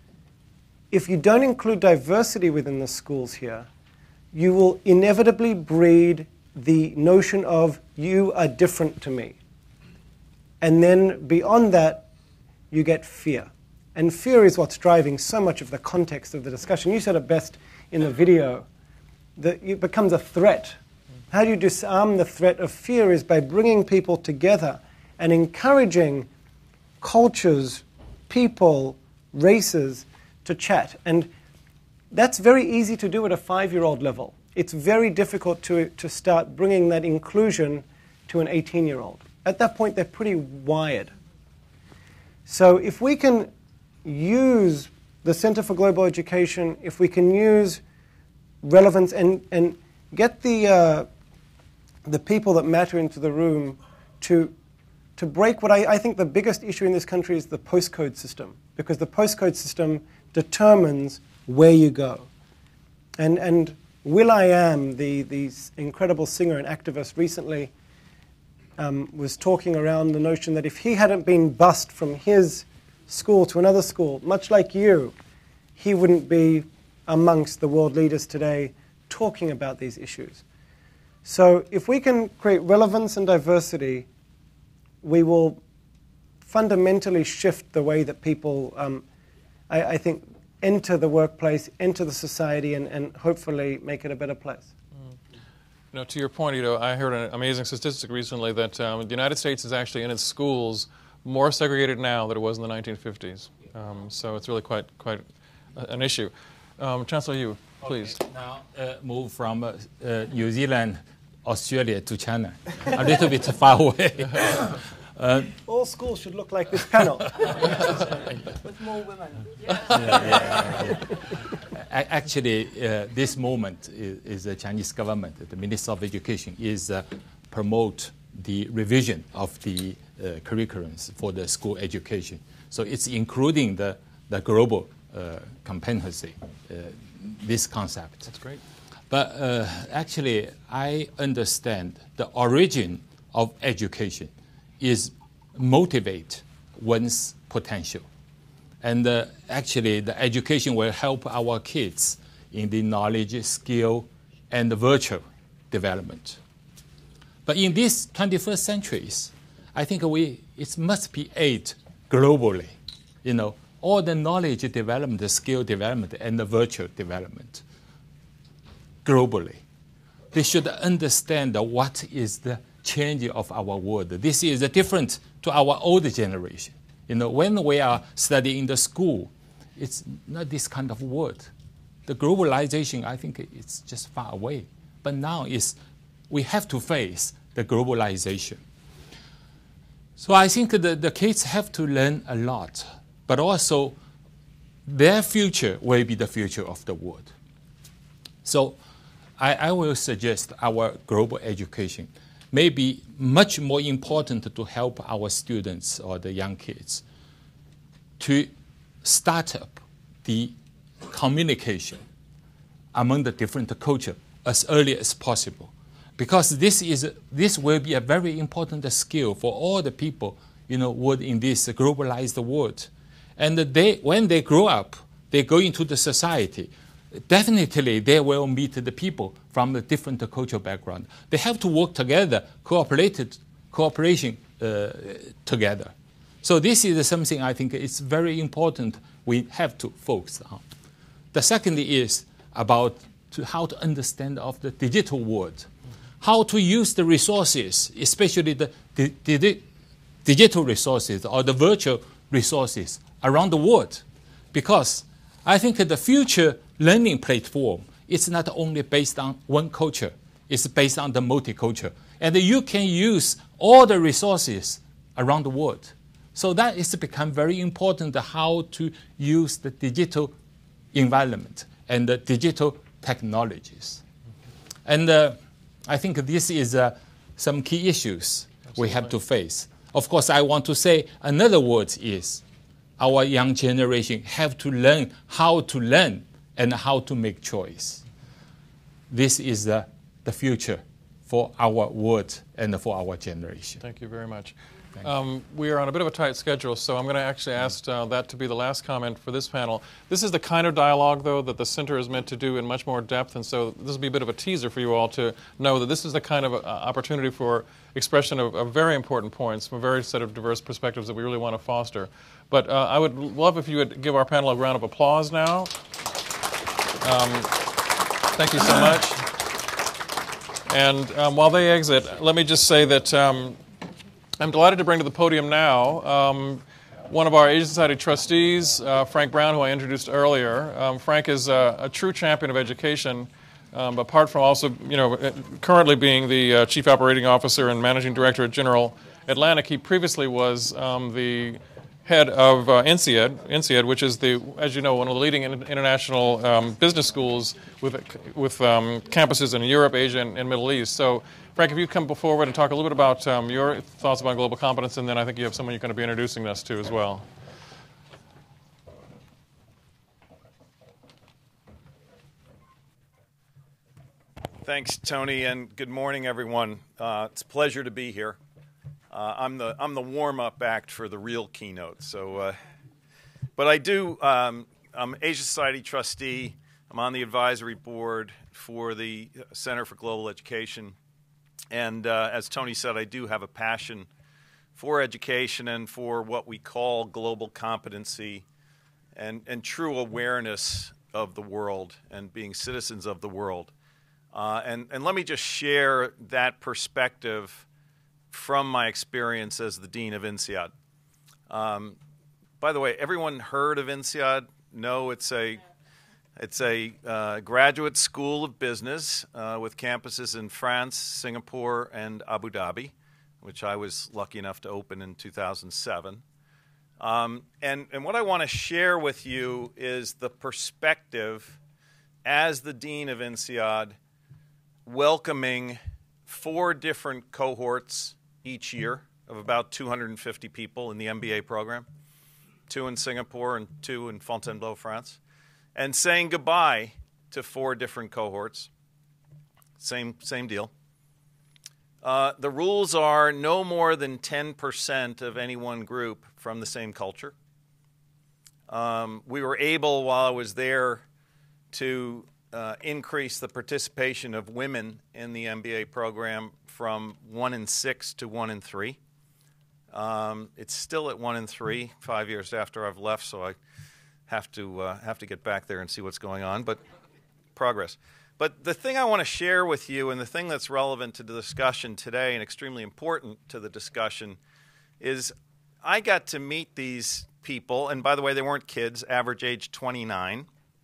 If you don't include diversity within the schools here, you will inevitably breed the notion of you are different to me. And then beyond that, you get fear. And fear is what's driving so much of the context of the discussion. You said it best in the video, that it becomes a threat. How do you disarm the threat of fear is by bringing people together and encouraging cultures, people, races to chat. And that's very easy to do at a five-year-old level. It's very difficult to, to start bringing that inclusion to an eighteen-year-old. At that point, they're pretty wired. So if we can use the Center for Global Education, if we can use relevance and, and get the, uh, the people that matter into the room to, to break what I, I think the biggest issue in this country is the postcode system, because the postcode system determines where you go. And, and will.i.am, the, the incredible singer and activist, recently Um, was talking around the notion that if he hadn't been bused from his school to another school, much like you, he wouldn't be amongst the world leaders today talking about these issues. So if we can create relevance and diversity, we will fundamentally shift the way that people, um, I, I think, enter the workplace, enter the society, and, and hopefully make it a better place. You know, to your point, Ido, I heard an amazing statistic recently that um, the United States is actually in its schools more segregated now than it was in the nineteen fifties. Um, so it's really quite quite an issue. Um, Chancellor Yu, please. Okay, now uh, move from uh, uh, New Zealand, Australia to China, a little bit far away. Uh, All schools should look like this panel. With more women. yeah, yeah, yeah. A- Actually, uh, this moment is, is the Chinese government, the Minister of Education, is uh, promote the revision of the uh, curriculums for the school education. So it's including the, the global uh, competency, uh, this concept. That's great. But uh, actually, I understand the origin of education is motivate one's potential. And uh, actually, the education will help our kids in the knowledge, skill, and the virtual development. But in these twenty-first centuries, I think we it must be aid globally. You know, all the knowledge development, the skill development, and the virtual development globally. They should understand what is the change of our world. This is different to our older generation. You know, when we are studying in the school, it's not this kind of word. The globalization, I think it's just far away. But now is we have to face the globalization. So I think the, the kids have to learn a lot, but also their future will be the future of the world. So I, I will suggest our global education may be much more important to help our students or the young kids to start up the communication among the different cultures as early as possible. Because this, is, this will be a very important skill for all the people, you know, world in this globalized world. And they, when they grow up, they go into the society, definitely they will meet the people from a different cultural background. They have to work together, cooperated, cooperation uh, together. So this is something I think it's very important we have to focus on. The second is about to how to understand of the digital world, how to use the resources, especially the di di digital resources or the virtual resources around the world. Because I think the future learning platform is not only based on one culture, it's based on the multicultural. And you can use all the resources around the world. So that is become very important, how to use the digital environment and the digital technologies. And uh, I think this is uh, some key issues Absolutely. We have to face. Of course, I want to say another word is our young generation have to learn how to learn and how to make choice. This is uh, the future for our world and for our generation. Thank you very much. Um, we are on a bit of a tight schedule, so I'm going to actually ask uh, that to be the last comment for this panel. This is the kind of dialogue, though, that the center is meant to do in much more depth, and so this will be a bit of a teaser for you all to know that this is the kind of uh, opportunity for expression of, of very important points from a very set of diverse perspectives that we really want to foster. But uh, I would love if you would give our panel a round of applause now. Um, thank you so much. And um, while they exit, let me just say that um, I'm delighted to bring to the podium now um, one of our Asia Society trustees, uh, Frank Brown, who I introduced earlier. Um, Frank is a, a true champion of education, um, apart from also, you know, currently being the uh, Chief Operating Officer and Managing Director at General Atlantic. He previously was um, the head of uh, INSEAD, INSEAD, which is the, as you know, one of the leading in, international um, business schools with with um, campuses in Europe, Asia, and, and Middle East. So, Frank, if you come forward and talk a little bit about um, your thoughts about global competence, and then I think you have someone you're going to be introducing us to as well. Thanks, Tony, and good morning, everyone. Uh, it's a pleasure to be here. Uh, I'm the I'm the warm-up act for the real keynote. So, uh, but I do. Um, I'm Asia Society trustee. I'm on the advisory board for the Center for Global Education, and uh, as Tony said, I do have a passion for education and for what we call global competency, and and true awareness of the world and being citizens of the world. Uh, and and let me just share that perspective from my experience as the Dean of INSEAD. Um, by the way, everyone heard of INSEAD? No, it's a, it's a uh, graduate school of business uh, with campuses in France, Singapore, and Abu Dhabi. which I was lucky enough to open in two thousand seven. Um, and, and what I want to share with you is the perspective as the Dean of INSEAD, welcoming four different cohorts each year of about two hundred fifty people in the M B A program, two in Singapore and two in Fontainebleau, France, and saying goodbye to four different cohorts. Same, same deal. Uh, the rules are no more than ten percent of any one group from the same culture. Um, we were able, while I was there, to uh, increase the participation of women in the M B A program from one in six to one in three. Um, it's still at one in three, five years after I've left, so I have to uh, have to get back there and see what's going on. But progress. But the thing I want to share with you, and the thing that's relevant to the discussion today and extremely important to the discussion, is I got to meet these people, and by the way, they weren't kids, average age twenty-nine.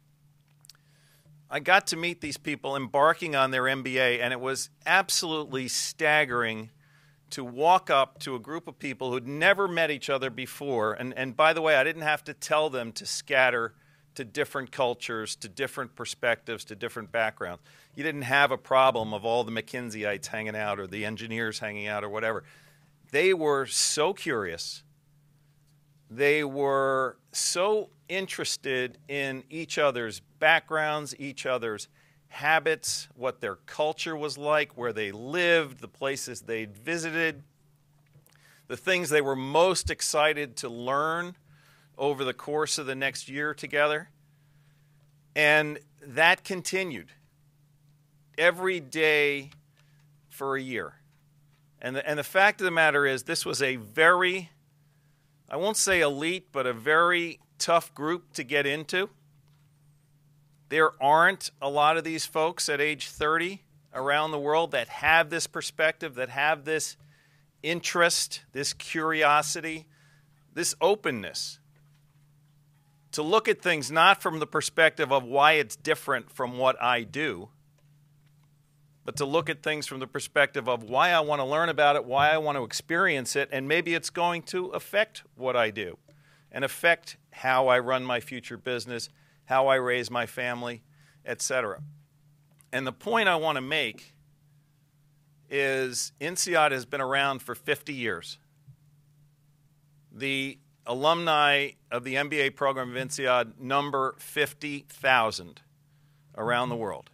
I got to meet these people embarking on their M B A, and it was absolutely staggering to walk up to a group of people who'd never met each other before. And, and by the way, I didn't have to tell them to scatter to different cultures, to different perspectives, to different backgrounds. You didn't have a problem of all the McKinseyites hanging out or the engineers hanging out or whatever. They were so curious. They were so interested in each other's backgrounds, each other's habits, what their culture was like, where they lived, the places they'd visited, the things they were most excited to learn over the course of the next year together. And that continued every day for a year. And the, and the fact of the matter is, this was a very, I won't say elite, but a very tough group to get into. There aren't a lot of these folks at age thirty around the world that have this perspective, that have this interest, this curiosity, this openness to look at things not from the perspective of why it's different from what I do, but to look at things from the perspective of why I want to learn about it, why I want to experience it, and maybe it's going to affect what I do and affect how I run my future business, how I raise my family, et cetera. And the point I want to make is INSEAD has been around for fifty years. The alumni of the M B A program of INSEAD number fifty thousand around the world.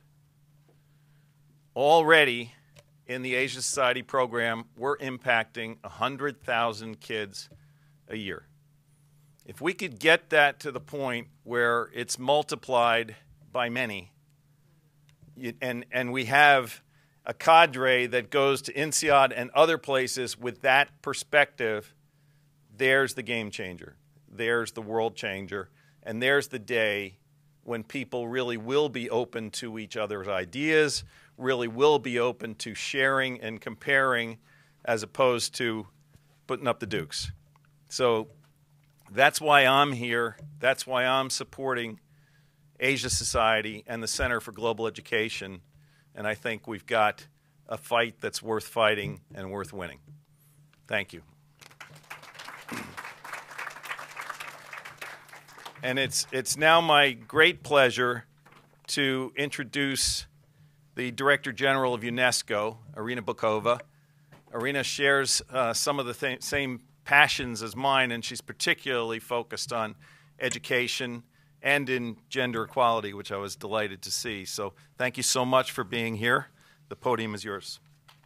Already in the Asia Society program, we're impacting one hundred thousand kids a year. If we could get that to the point where it's multiplied by many, and, and we have a cadre that goes to INSEAD and other places with that perspective, there's the game changer. There's the world changer. And there's the day when people really will be open to each other's ideas, really will be open to sharing and comparing as opposed to putting up the dukes. So that's why I'm here. That's why I'm supporting Asia Society and the Center for Global Education. And I think we've got a fight that's worth fighting and worth winning. Thank you. And it's, it's now my great pleasure to introduce the Director General of UNESCO, Irina Bokova. Irina shares uh, some of the th- same passions as mine, and she's particularly focused on education and in gender equality, which I was delighted to see. So thank you so much for being here. The podium is yours.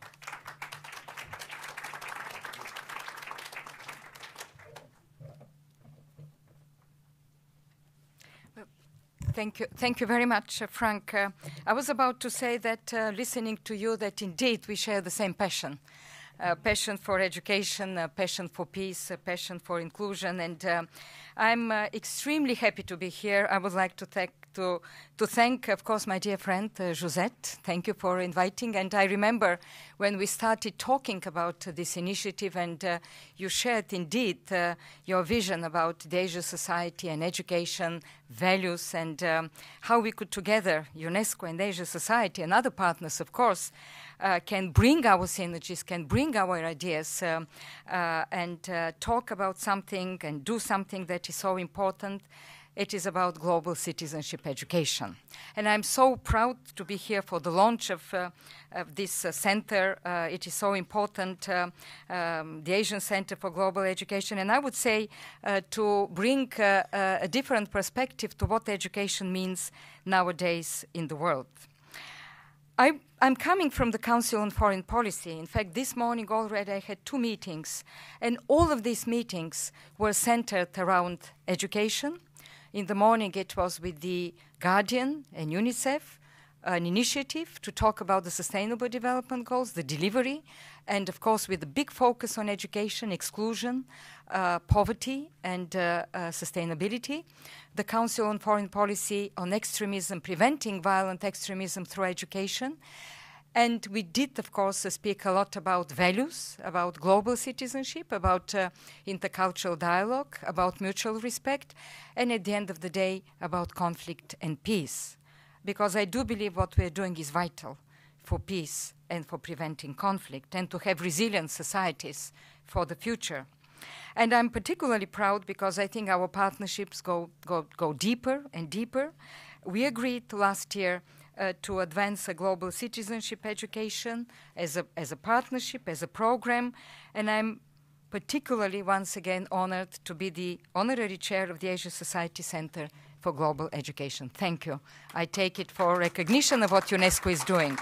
Thank you. Thank you very much, uh, Frank. Uh, I was about to say that uh, listening to you, that indeed we share the same passion. Uh, passion for education, uh, passion for peace, uh, passion for inclusion. And uh, I'm uh, extremely happy to be here. I would like to thank, to, to thank, of course, my dear friend uh, Josette. Thank you for inviting. And I remember when we started talking about uh, this initiative, and uh, you shared indeed uh, your vision about the Asia Society and education, values, and um, how we could together, UNESCO and Asia Society and other partners, of course, uh, can bring our synergies, can bring our ideas, um, uh, and uh, talk about something and do something that is so important. It is about global citizenship education. And I'm so proud to be here for the launch of, uh, of this uh, center. Uh, it is so important, uh, um, the Asian Center for Global Education. And I would say uh, to bring uh, uh, a different perspective to what education means nowadays in the world. I, I'm coming from the Council on Foreign Policy. In fact, this morning already I had two meetings, and all of these meetings were centered around education. In the morning, it was with the Guardian and UNICEF, an initiative to talk about the Sustainable Development Goals, the delivery, and of course with a big focus on education, exclusion, uh, poverty, and uh, uh, sustainability. The Council on Foreign Policy on extremism, preventing violent extremism through education. And we did, of course, uh, speak a lot about values, about global citizenship, about uh, intercultural dialogue, about mutual respect, and at the end of the day, about conflict and peace. Because I do believe what we are doing is vital for peace and for preventing conflict and to have resilient societies for the future. And I'm particularly proud because I think our partnerships go, go, go deeper and deeper. We agreed last year Uh, to advance a global citizenship education as a, as a partnership, as a program. And I'm particularly, once again, honored to be the honorary chair of the Asia Society Center for Global Education. Thank you. I take it for recognition of what UNESCO is doing.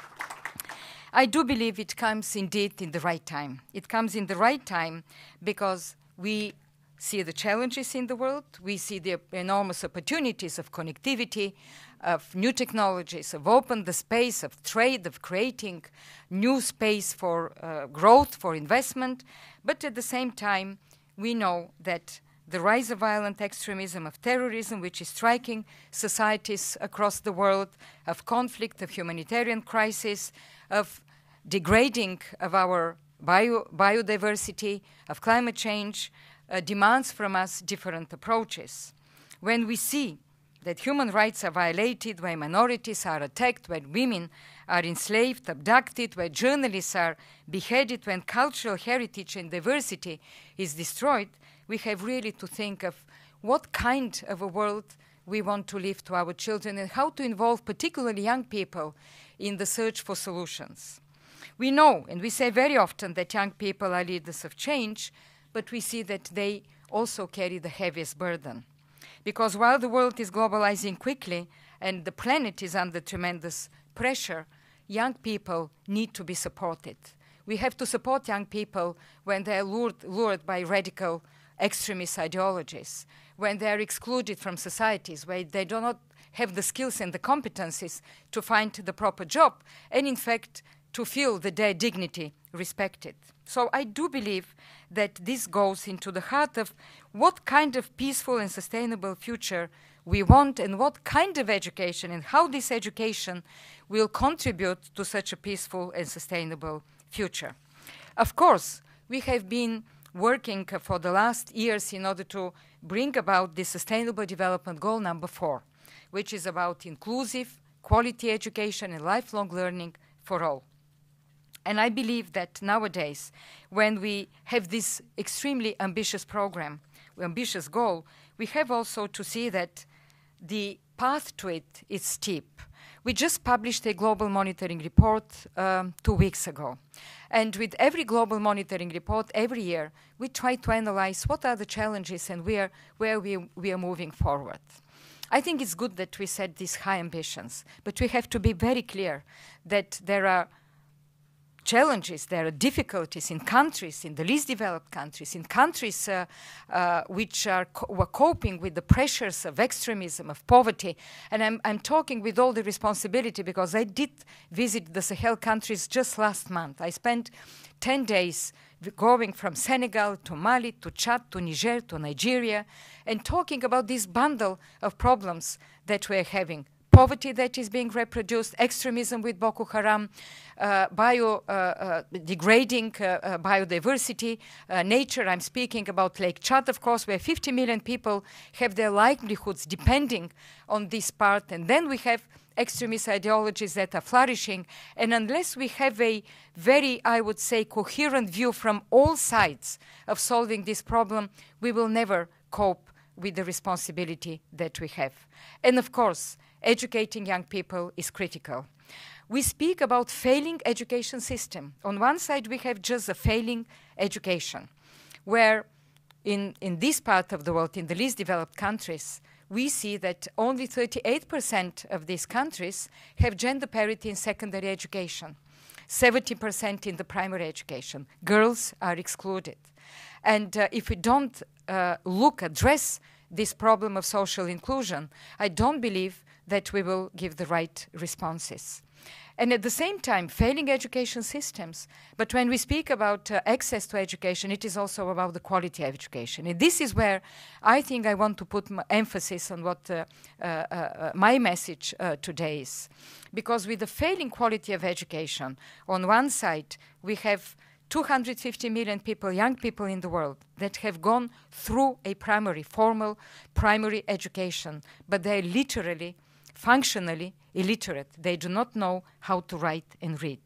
I do believe it comes indeed in the right time. It comes in the right time because we see the challenges in the world, we see the enormous opportunities of connectivity, of new technologies, of open the space, of trade, of creating new space for uh, growth, for investment. But at the same time, we know that the rise of violent extremism, of terrorism, which is striking societies across the world, of conflict, of humanitarian crisis, of degrading of our bio biodiversity, of climate change, uh, demands from us different approaches. When we see that human rights are violated, where minorities are attacked, where women are enslaved, abducted, where journalists are beheaded, when cultural heritage and diversity is destroyed, we have really to think of what kind of a world we want to leave to our children and how to involve particularly young people in the search for solutions. We know, and we say very often, that young people are leaders of change, but we see that they also carry the heaviest burden. Because while the world is globalizing quickly and the planet is under tremendous pressure, young people need to be supported. We have to support young people when they are lured, lured by radical extremist ideologies, when they are excluded from societies, where they do not have the skills and the competencies to find the proper job, and in fact, to feel that their dignity respected. So I do believe that this goes into the heart of what kind of peaceful and sustainable future we want and what kind of education and how this education will contribute to such a peaceful and sustainable future. Of course, we have been working uh, for the last years in order to bring about the Sustainable Development Goal number four, which is about inclusive, quality education and lifelong learning for all. And I believe that nowadays, when we have this extremely ambitious program, ambitious goal, we have also to see that the path to it is steep. We just published a global monitoring report um, two weeks ago. And with every global monitoring report every year, we try to analyze what are the challenges and where, where we, we are moving forward. I think it's good that we set these high ambitions, but we have to be very clear that there are challenges, there are difficulties in countries, in the least developed countries, in countries uh, uh, which are co were coping with the pressures of extremism, of poverty. And I'm, I'm talking with all the responsibility because I did visit the Sahel countries just last month. I spent ten days going from Senegal to Mali to Chad to Niger to Nigeria, and talking about this bundle of problems that we're having. Poverty that is being reproduced, extremism with Boko Haram, uh, bio, uh, uh, degrading uh, uh, biodiversity, uh, nature. I'm speaking about Lake Chad, of course, where fifty million people have their livelihoods depending on this part. And then we have extremist ideologies that are flourishing. And unless we have a very, I would say, coherent view from all sides of solving this problem, we will never cope with the responsibility that we have. And of course, educating young people is critical. We speak about failing education system. On one side, we have just a failing education, where in, in this part of the world, in the least developed countries, we see that only thirty-eight percent of these countries have gender parity in secondary education, seventy percent in the primary education. Girls are excluded. And uh, if we don't uh, look, address this problem of social inclusion, I don't believe that we will give the right responses. And at the same time, failing education systems. But when we speak about uh, access to education, it is also about the quality of education. And this is where I think I want to put m emphasis on what uh, uh, uh, my message uh, today is. Because with the failing quality of education, on one side, we have two hundred fifty million people, young people in the world, that have gone through a primary, formal primary education, but they're literally, functionally illiterate. They do not know how to write and read.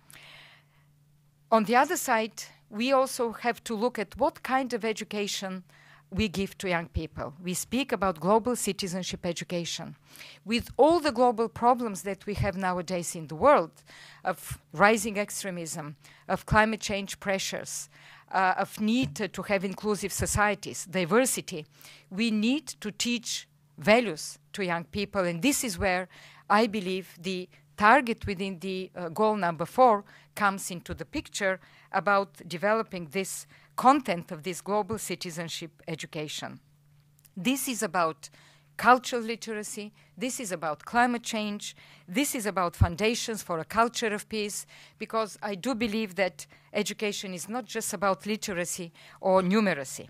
On the other side, we also have to look at what kind of education we give to young people. We speak about global citizenship education. With all the global problems that we have nowadays in the world, of rising extremism, of climate change pressures, uh, of need uh, to have inclusive societies, diversity, we need to teach values to young people. And this is where I believe the target within the uh, goal number four comes into the picture about developing this content of this global citizenship education. This is about cultural literacy, this is about climate change, this is about foundations for a culture of peace, because I do believe that education is not just about literacy or numeracy.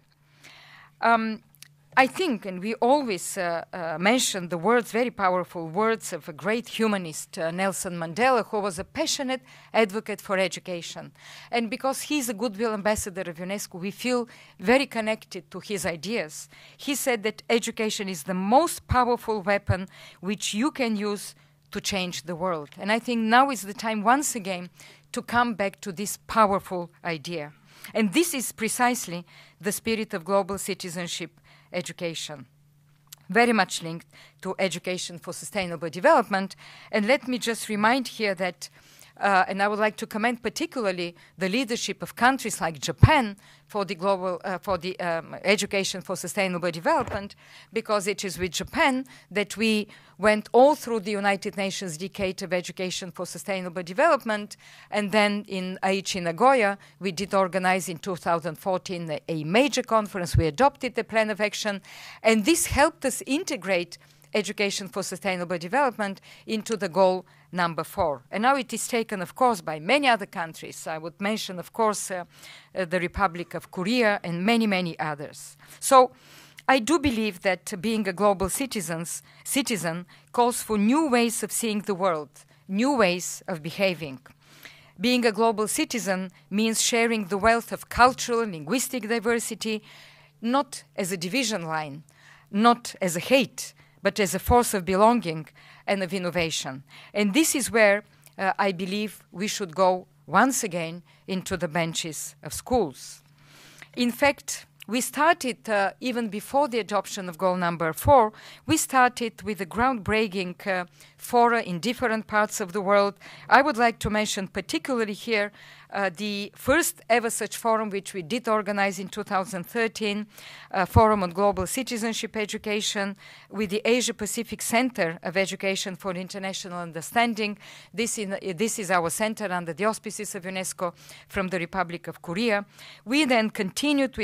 Um, I think, and we always uh, uh, mention the words, very powerful words of a great humanist, uh, Nelson Mandela, who was a passionate advocate for education. And because he's a goodwill ambassador of UNESCO, we feel very connected to his ideas. He said that education is the most powerful weapon which you can use to change the world. And I think now is the time once again to come back to this powerful idea. And this is precisely the spirit of global citizenship education, very much linked to education for sustainable development. And let me just remind here that, uh, and I would like to commend particularly the leadership of countries like Japan for the global, uh, for the um, education for sustainable development, because it is with Japan that we went all through the United Nations Decade of Education for Sustainable Development, and then in Aichi, Nagoya, we did organize in two thousand fourteen a, a major conference. We adopted the plan of action, and this helped us integrate education for sustainable development into the goal number four. And now it is taken, of course, by many other countries. I would mention, of course, uh, uh, the Republic of Korea and many, many others. So I do believe that being a global citizens, citizen calls for new ways of seeing the world, new ways of behaving. Being a global citizen means sharing the wealth of cultural and linguistic diversity, not as a division line, not as a hate, but as a force of belonging and of innovation. And this is where uh, I believe we should go once again into the benches of schools. In fact, we started, uh, even before the adoption of goal number four, we started with a groundbreaking uh, fora in different parts of the world. I would like to mention particularly here uh, the first ever such forum which we did organize in two thousand thirteen, a forum on global citizenship education with the Asia-Pacific Center of Education for International Understanding. This, in, uh, this is our center under the auspices of UNESCO from the Republic of Korea. We then continued with organizing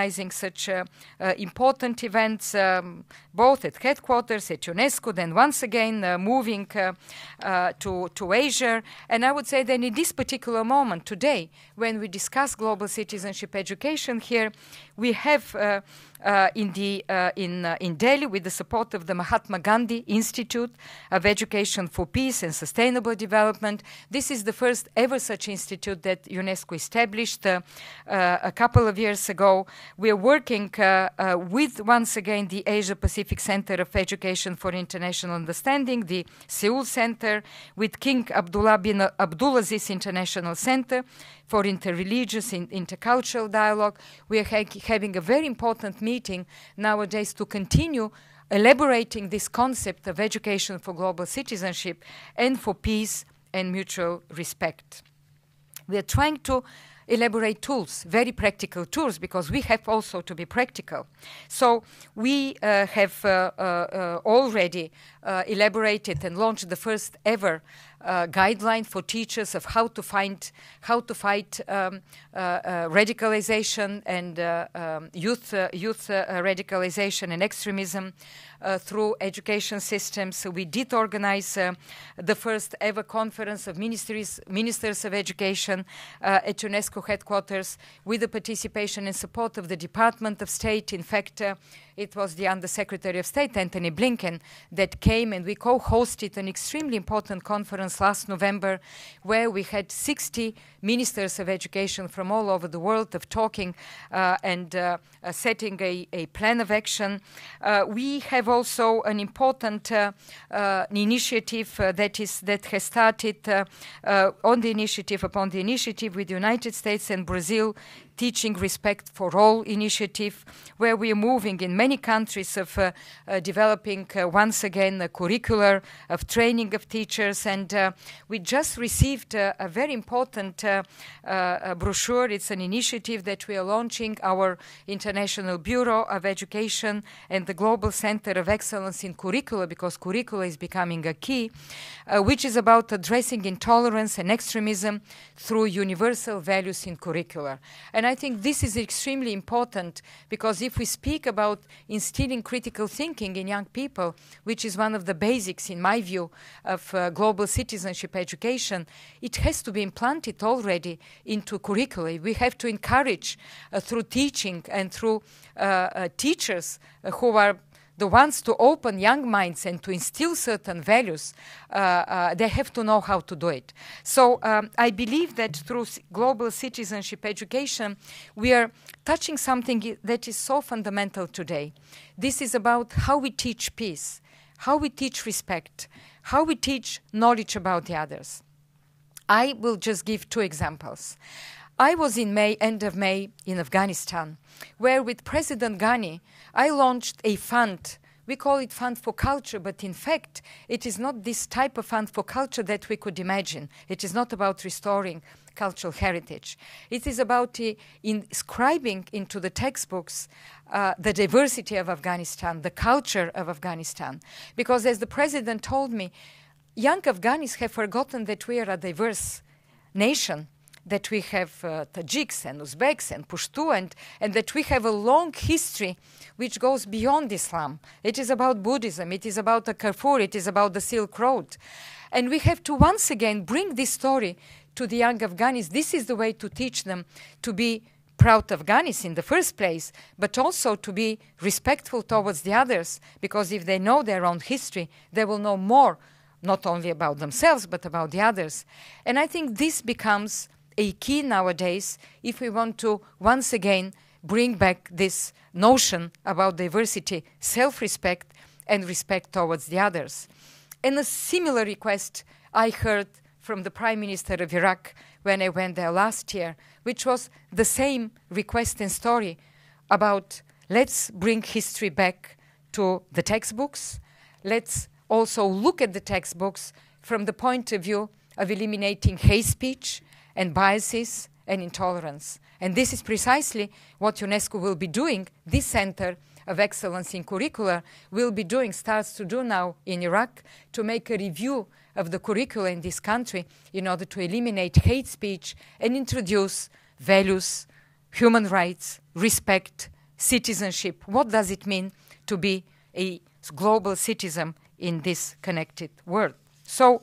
organizing such uh, uh, important events, um, both at headquarters, at UNESCO, then once again uh, moving uh, uh, to, to Asia. And I would say that in this particular moment today, when we discuss global citizenship education here, we have uh, uh, in, the, uh, in, uh, in Delhi, with the support of the Mahatma Gandhi Institute of Education for Peace and Sustainable Development. This is the first ever such institute that UNESCO established uh, uh, a couple of years ago. We are working uh, uh, with, once again, the Asia-Pacific Center of Education for International Understanding, the Seoul Center, with King Abdullah bin Abdulaziz International Center for Interreligious and Intercultural Dialogue. We are ha having a very important meeting nowadays to continue elaborating this concept of education for global citizenship and for peace and mutual respect. We are trying to elaborate tools, very practical tools, because we have also to be practical. So we uh, have uh, uh, uh, already uh, elaborated and launched the first ever uh, guideline for teachers of how to find, how to fight um, uh, uh, radicalization and uh, um, youth, uh, youth uh, radicalization and extremism uh, through education systems. So we did organize uh, the first ever conference of ministries, ministers of education uh, at UNESCO headquarters, with the participation and support of the Department of State. In fact, uh, it was the Undersecretary of State, Antony Blinken, that came, and we co-hosted an extremely important conference last November, where we had sixty ministers of education from all over the world of talking uh, and uh, uh, setting a, a plan of action. Uh, we have also an important uh, uh, initiative uh, that is that has started uh, uh, on the initiative, upon the initiative with the United States and Brazil, Teaching Respect for All initiative, where we are moving in many countries of uh, uh, developing uh, once again a curricular of training of teachers. And uh, we just received uh, a very important uh, uh, brochure. It's an initiative that we are launching, our International Bureau of Education and the Global Center of Excellence in Curricula, because curricula is becoming a key, uh, which is about addressing intolerance and extremism through universal values in curricula. And I think this is extremely important, because if we speak about instilling critical thinking in young people, which is one of the basics, in my view, of uh, global citizenship education, it has to be implanted already into curricula. We have to encourage uh, through teaching and through uh, uh, teachers uh, who are the ones to open young minds and to instill certain values. Uh, uh, they have to know how to do it. So um, I believe that through global citizenship education, we are touching something that is so fundamental today. This is about how we teach peace, how we teach respect, how we teach knowledge about the others. I will just give two examples. I was in May, end of May, in Afghanistan, where with President Ghani, I launched a fund. We call it Fund for Culture, but in fact, it is not this type of fund for culture that we could imagine. It is not about restoring cultural heritage. It is about uh, inscribing into the textbooks uh, the diversity of Afghanistan, the culture of Afghanistan. Because as the President told me, young Afghans have forgotten that we are a diverse nation, that we have uh, Tajiks and Uzbeks and Pashto, and, and that we have a long history which goes beyond Islam. It is about Buddhism, it is about the Carrefour, it is about the Silk Road. And we have to once again bring this story to the young Afghans. This is the way to teach them to be proud Afghans in the first place, but also to be respectful towards the others, because if they know their own history, they will know more, not only about themselves, but about the others. And I think this becomes a key nowadays if we want to once again bring back this notion about diversity, self-respect, and respect towards the others. And a similar request I heard from the Prime Minister of Iraq when I went there last year, which was the same request and story about let's bring history back to the textbooks. Let's also look at the textbooks from the point of view of eliminating hate speech and biases and intolerance. And this is precisely what UNESCO will be doing. This Center of Excellence in Curricula will be doing, starts to do now in Iraq, to make a review of the curricula in this country in order to eliminate hate speech and introduce values, human rights, respect, citizenship. What does it mean to be a global citizen in this connected world? So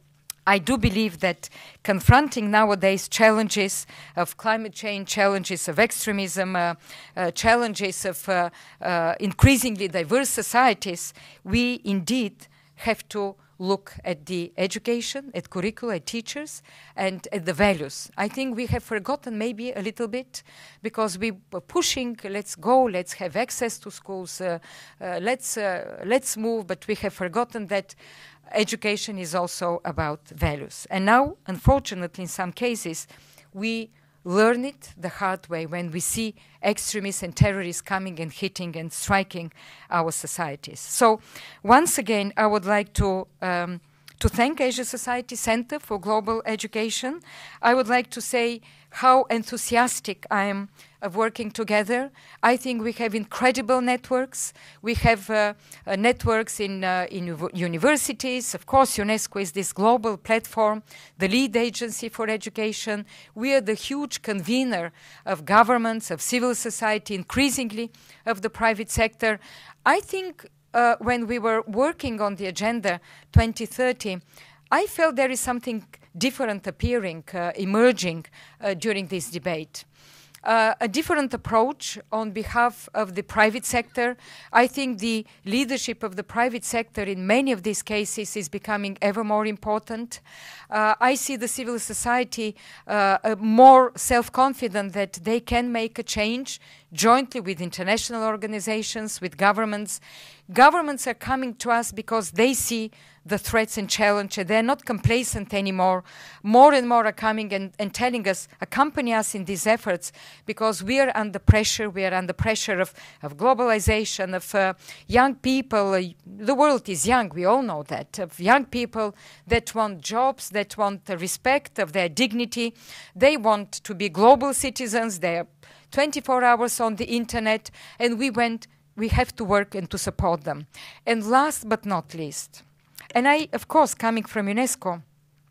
I do believe that confronting nowadays challenges of climate change, challenges of extremism, uh, uh, challenges of uh, uh, increasingly diverse societies, we indeed have to look at the education, at curricula, at teachers, and at the values. I think we have forgotten maybe a little bit because we were pushing, let's go, let's have access to schools, uh, uh, let's, uh, let's move, but we have forgotten that education is also about values. And now, unfortunately, in some cases, we learn it the hard way when we see extremists and terrorists coming and hitting and striking our societies. So once again, I would like to um, to thank Asia Society Center for Global Education. I would like to say how enthusiastic I am of working together. I think we have incredible networks. We have uh, uh, networks in, uh, in universities. Of course, UNESCO is this global platform, the lead agency for education. We are the huge convener of governments, of civil society, increasingly of the private sector. I think uh, when we were working on the Agenda twenty thirty, I felt there is something different appearing, uh, emerging uh, during this debate. Uh, a different approach on behalf of the private sector. I think the leadership of the private sector in many of these cases is becoming ever more important. Uh, I see the civil society uh, uh, more self-confident that they can make a change jointly with international organizations, with governments. Governments are coming to us because they see the threats and challenges. They're not complacent anymore. More and more are coming and, and telling us, accompany us in these efforts, because we are under pressure. We are under pressure of, of globalization, of uh, young people. Uh, the world is young, we all know that. Of young people that want jobs, that want the respect of their dignity. They want to be global citizens. They're twenty-four hours on the internet, and we went, we have to work and to support them. And last but not least, and I, of course, coming from UNESCO,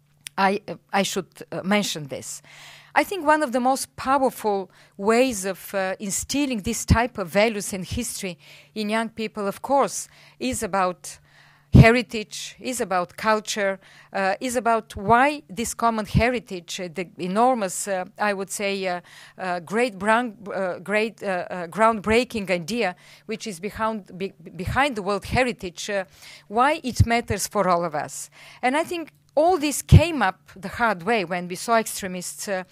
I, uh, I should uh, mention this. I think one of the most powerful ways of uh, instilling this type of values and history in young people, of course, is about heritage, is about culture, uh, is about why this common heritage, uh, the enormous, uh, I would say, uh, uh, great, brown, uh, great uh, uh, groundbreaking idea, which is behind, be behind the World Heritage, uh, why it matters for all of us. And I think all this came up the hard way when we saw extremists uh,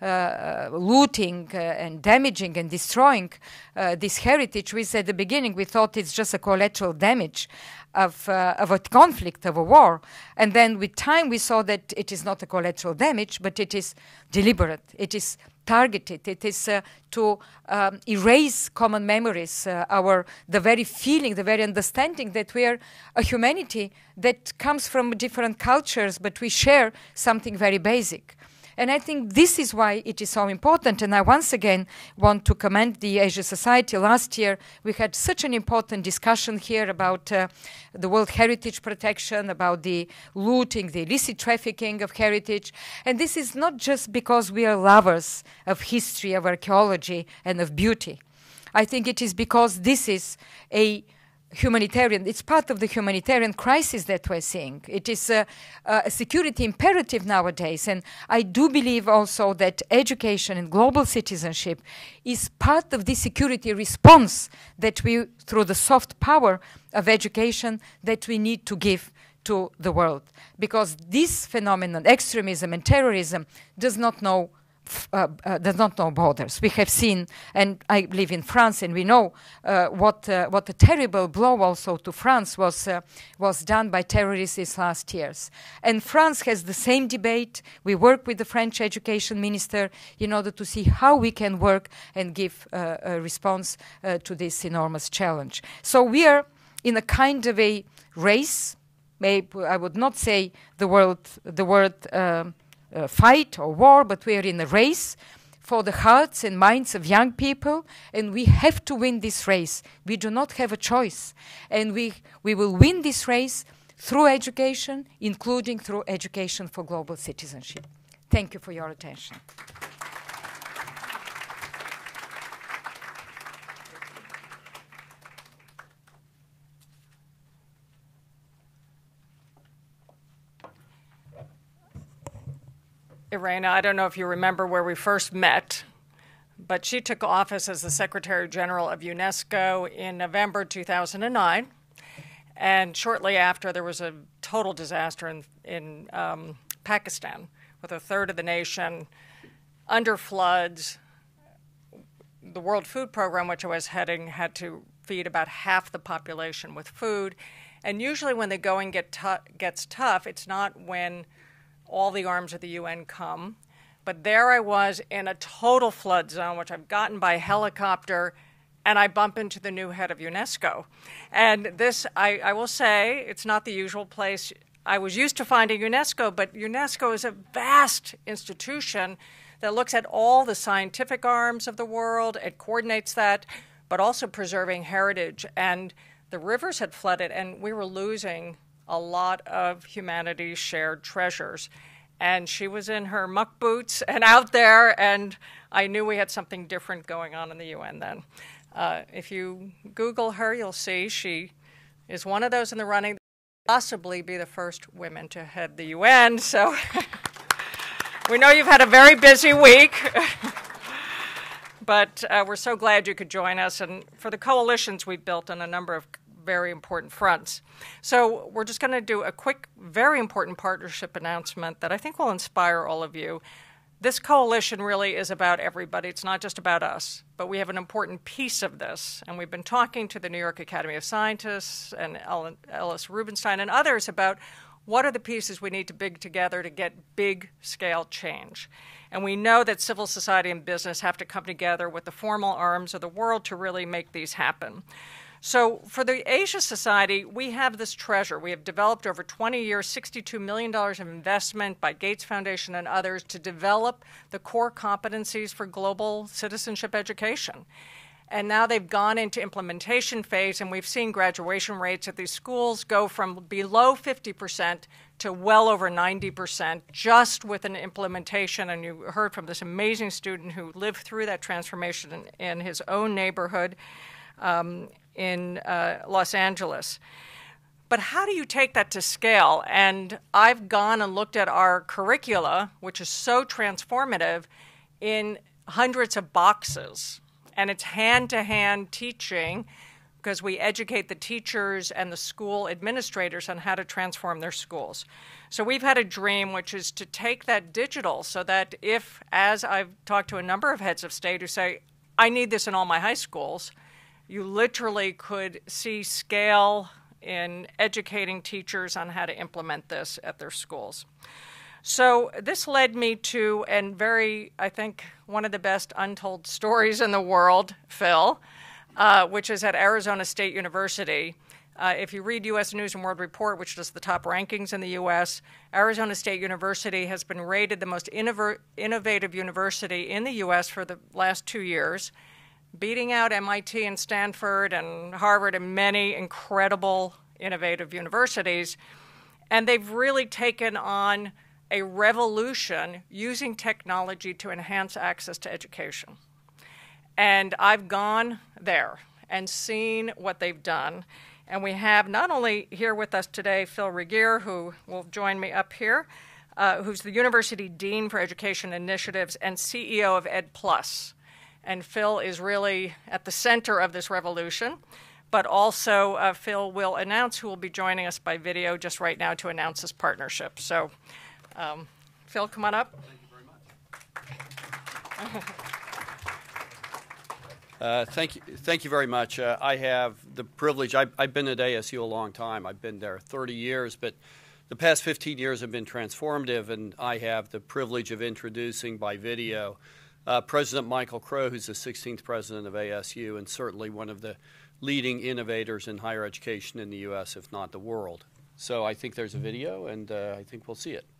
uh, looting uh, and damaging and destroying uh, this heritage. We said at the beginning we thought it's just a collateral damage of, uh, of a conflict, of a war. And then with time we saw that it is not a collateral damage, but it is deliberate. It is targeted. It is uh, to um, erase common memories, uh, our the very feeling, the very understanding that we are a humanity that comes from different cultures, but we share something very basic. And I think this is why it is so important. And I once again want to commend the Asia Society. Last year, we had such an important discussion here about uh, the World Heritage protection, about the looting, the illicit trafficking of heritage. And this is not just because we are lovers of history, of archaeology, and of beauty. I think it is because this is a humanitarian, it's part of the humanitarian crisis that we're seeing. It is a, a security imperative nowadays, and I do believe also that education and global citizenship is part of the security response that we, through the soft power of education, that we need to give to the world. Because this phenomenon, extremism and terrorism, does not know Uh, uh, does not know borders. We have seen, and I live in France, and we know uh, what uh, what a terrible blow also to France was uh, was done by terrorists these last years. And France has the same debate. We work with the French education minister in order to see how we can work and give uh, a response uh, to this enormous challenge. So we are in a kind of a race. Maybe I would not say the word the word. Um, Uh, fight or war, but we are in a race for the hearts and minds of young people, and we have to win this race. We do not have a choice, and we we will win this race through education, including through education for global citizenship. Thank you for your attention. Irina. I don't know if you remember where we first met, but she took office as the Secretary General of UNESCO in November two thousand nine. And shortly after, there was a total disaster in, in um, Pakistan, with a third of the nation under floods. The World Food Program, which I was heading, had to feed about half the population with food. And usually when the going get tu- gets tough, it's not when all the arms of the U N come. But there I was in a total flood zone, which I've gotten by helicopter, and I bump into the new head of UNESCO. And this, I, I will say, it's not the usual place. I was used to finding UNESCO, but UNESCO is a vast institution that looks at all the scientific arms of the world. It coordinates that, but also preserving heritage. And the rivers had flooded, and we were losing a lot of humanity's shared treasures. And she was in her muck boots and out there, and I knew we had something different going on in the U N then. Uh, if you Google her, you'll see she is one of those in the running that could possibly be the first women to head the U N. So we know you've had a very busy week, but uh, we're so glad you could join us, and for the coalitions we've built on a number of very important fronts. So we're just going to do a quick, very important partnership announcement that I think will inspire all of you. This coalition really is about everybody. It's not just about us, but we have an important piece of this, and we've been talking to the New York Academy of Scientists and Ellis Rubinstein and others about what are the pieces we need to big together to get big-scale change. And we know that civil society and business have to come together with the formal arms of the world to really make these happen. So for the Asia Society, we have this treasure. We have developed over twenty years, sixty-two million dollars of investment by Gates Foundation and others to develop the core competencies for global citizenship education. And now they've gone into implementation phase, and we've seen graduation rates at these schools go from below fifty percent to well over ninety percent just with an implementation. And you heard from this amazing student who lived through that transformation in, in his own neighborhood um, in uh, Los Angeles. But how do you take that to scale? And I've gone and looked at our curricula, which is so transformative, in hundreds of boxes. And it's hand-to-hand teaching because we educate the teachers and the school administrators on how to transform their schools. So we've had a dream, which is to take that digital so that if, as I've talked to a number of heads of state who say, I need this in all my high schools, you literally could see scale in educating teachers on how to implement this at their schools. So this led me to, and very, I think, one of the best untold stories in the world, Phil, uh, which is at Arizona State University. Uh, if you read U S News and World Report, which does the top rankings in the U S, Arizona State University has been rated the most innover- innovative university in the U S for the last two years, beating out M I T and Stanford and Harvard and many incredible innovative universities. And they've really taken on a revolution using technology to enhance access to education. And I've gone there and seen what they've done. And we have not only here with us today Phil Regier, who will join me up here, uh, who's the University Dean for Education Initiatives and C E O of Ed Plus. And Phil is really at the center of this revolution. But also, uh, Phil will announce who will be joining us by video just right now to announce this partnership. So, um, Phil, come on up. Thank you very much. uh, thank you, thank you very much. Uh, I have the privilege. I've, I've been at A S U a long time. I've been there thirty years, but the past fifteen years have been transformative, and I have the privilege of introducing by video uh, President Michael Crow, who's the sixteenth president of A S U, and certainly one of the leading innovators in higher education in the U S, if not the world. So I think there's a video, and uh, I think we'll see it.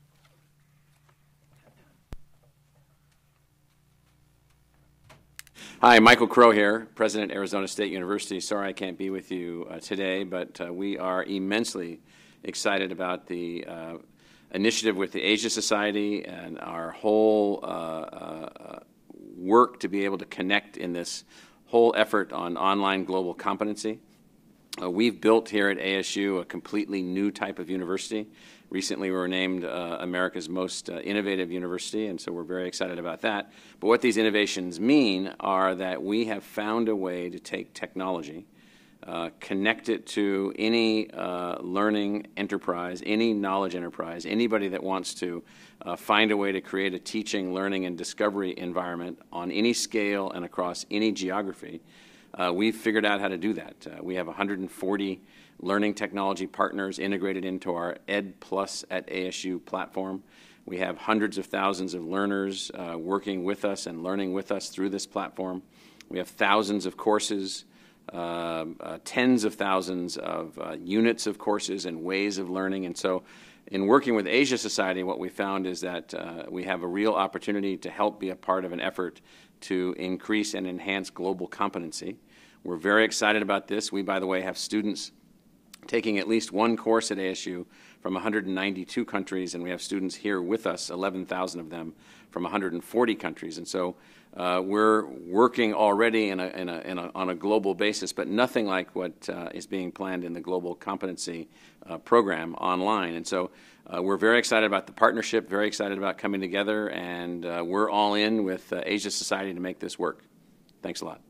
Hi, Michael Crow here, President, Arizona State University. Sorry I can't be with you uh, today, but uh, we are immensely excited about the uh, initiative with the Asia Society and our whole uh, uh, work to be able to connect in this whole effort on online global competency. Uh, we've built here at A S U a completely new type of university. Recently, we were named uh, America's most uh, innovative university, and so we're very excited about that. But what these innovations mean are that we have found a way to take technology, uh, connect it to any uh, learning enterprise, any knowledge enterprise, anybody that wants to uh, find a way to create a teaching, learning, and discovery environment on any scale and across any geography. Uh, we've figured out how to do that. Uh, we have one hundred forty learning technology partners integrated into our Ed Plus at A S U platform. We have hundreds of thousands of learners uh, working with us and learning with us through this platform. We have thousands of courses, uh, uh, tens of thousands of uh, units of courses and ways of learning. And so in working with Asia Society, what we found is that uh, we have a real opportunity to help be a part of an effort to increase and enhance global competency. We're very excited about this. We, by the way, have students taking at least one course at A S U from one hundred ninety-two countries, and we have students here with us, eleven thousand of them, from one hundred forty countries. And so uh, we're working already in a, in a, in a, on a global basis, but nothing like what uh, is being planned in the Global Competency uh, Program online. And so uh, we're very excited about the partnership, very excited about coming together, and uh, we're all in with uh, Asia Society to make this work. Thanks a lot.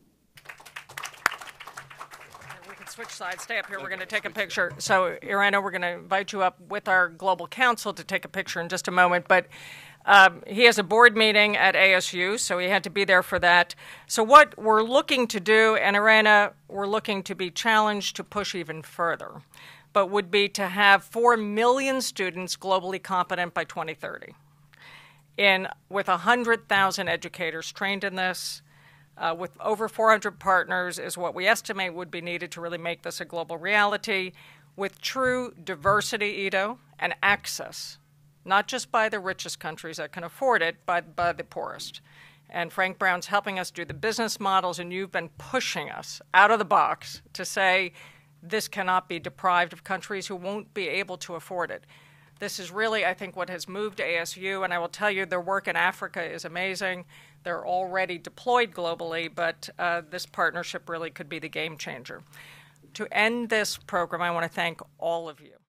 Switch sides. Stay up here. We're going to take a picture. So, Irina, we're going to invite you up with our global council to take a picture in just a moment. But um, he has a board meeting at A S U, so he had to be there for that. So what we're looking to do, and Irina, we're looking to be challenged to push even further, but would be to have four million students globally competent by twenty thirty. In, with one hundred thousand educators trained in this, Uh, with over four hundred partners is what we estimate would be needed to really make this a global reality, with true diversity, Ido, and access, not just by the richest countries that can afford it, but by the poorest. And Frank Brown's helping us do the business models, and you've been pushing us out of the box to say this cannot be deprived of countries who won't be able to afford it. This is really, I think, what has moved A S U, and I will tell you their work in Africa is amazing. They're already deployed globally, but uh, this partnership really could be the game changer. To end this program, I want to thank all of you.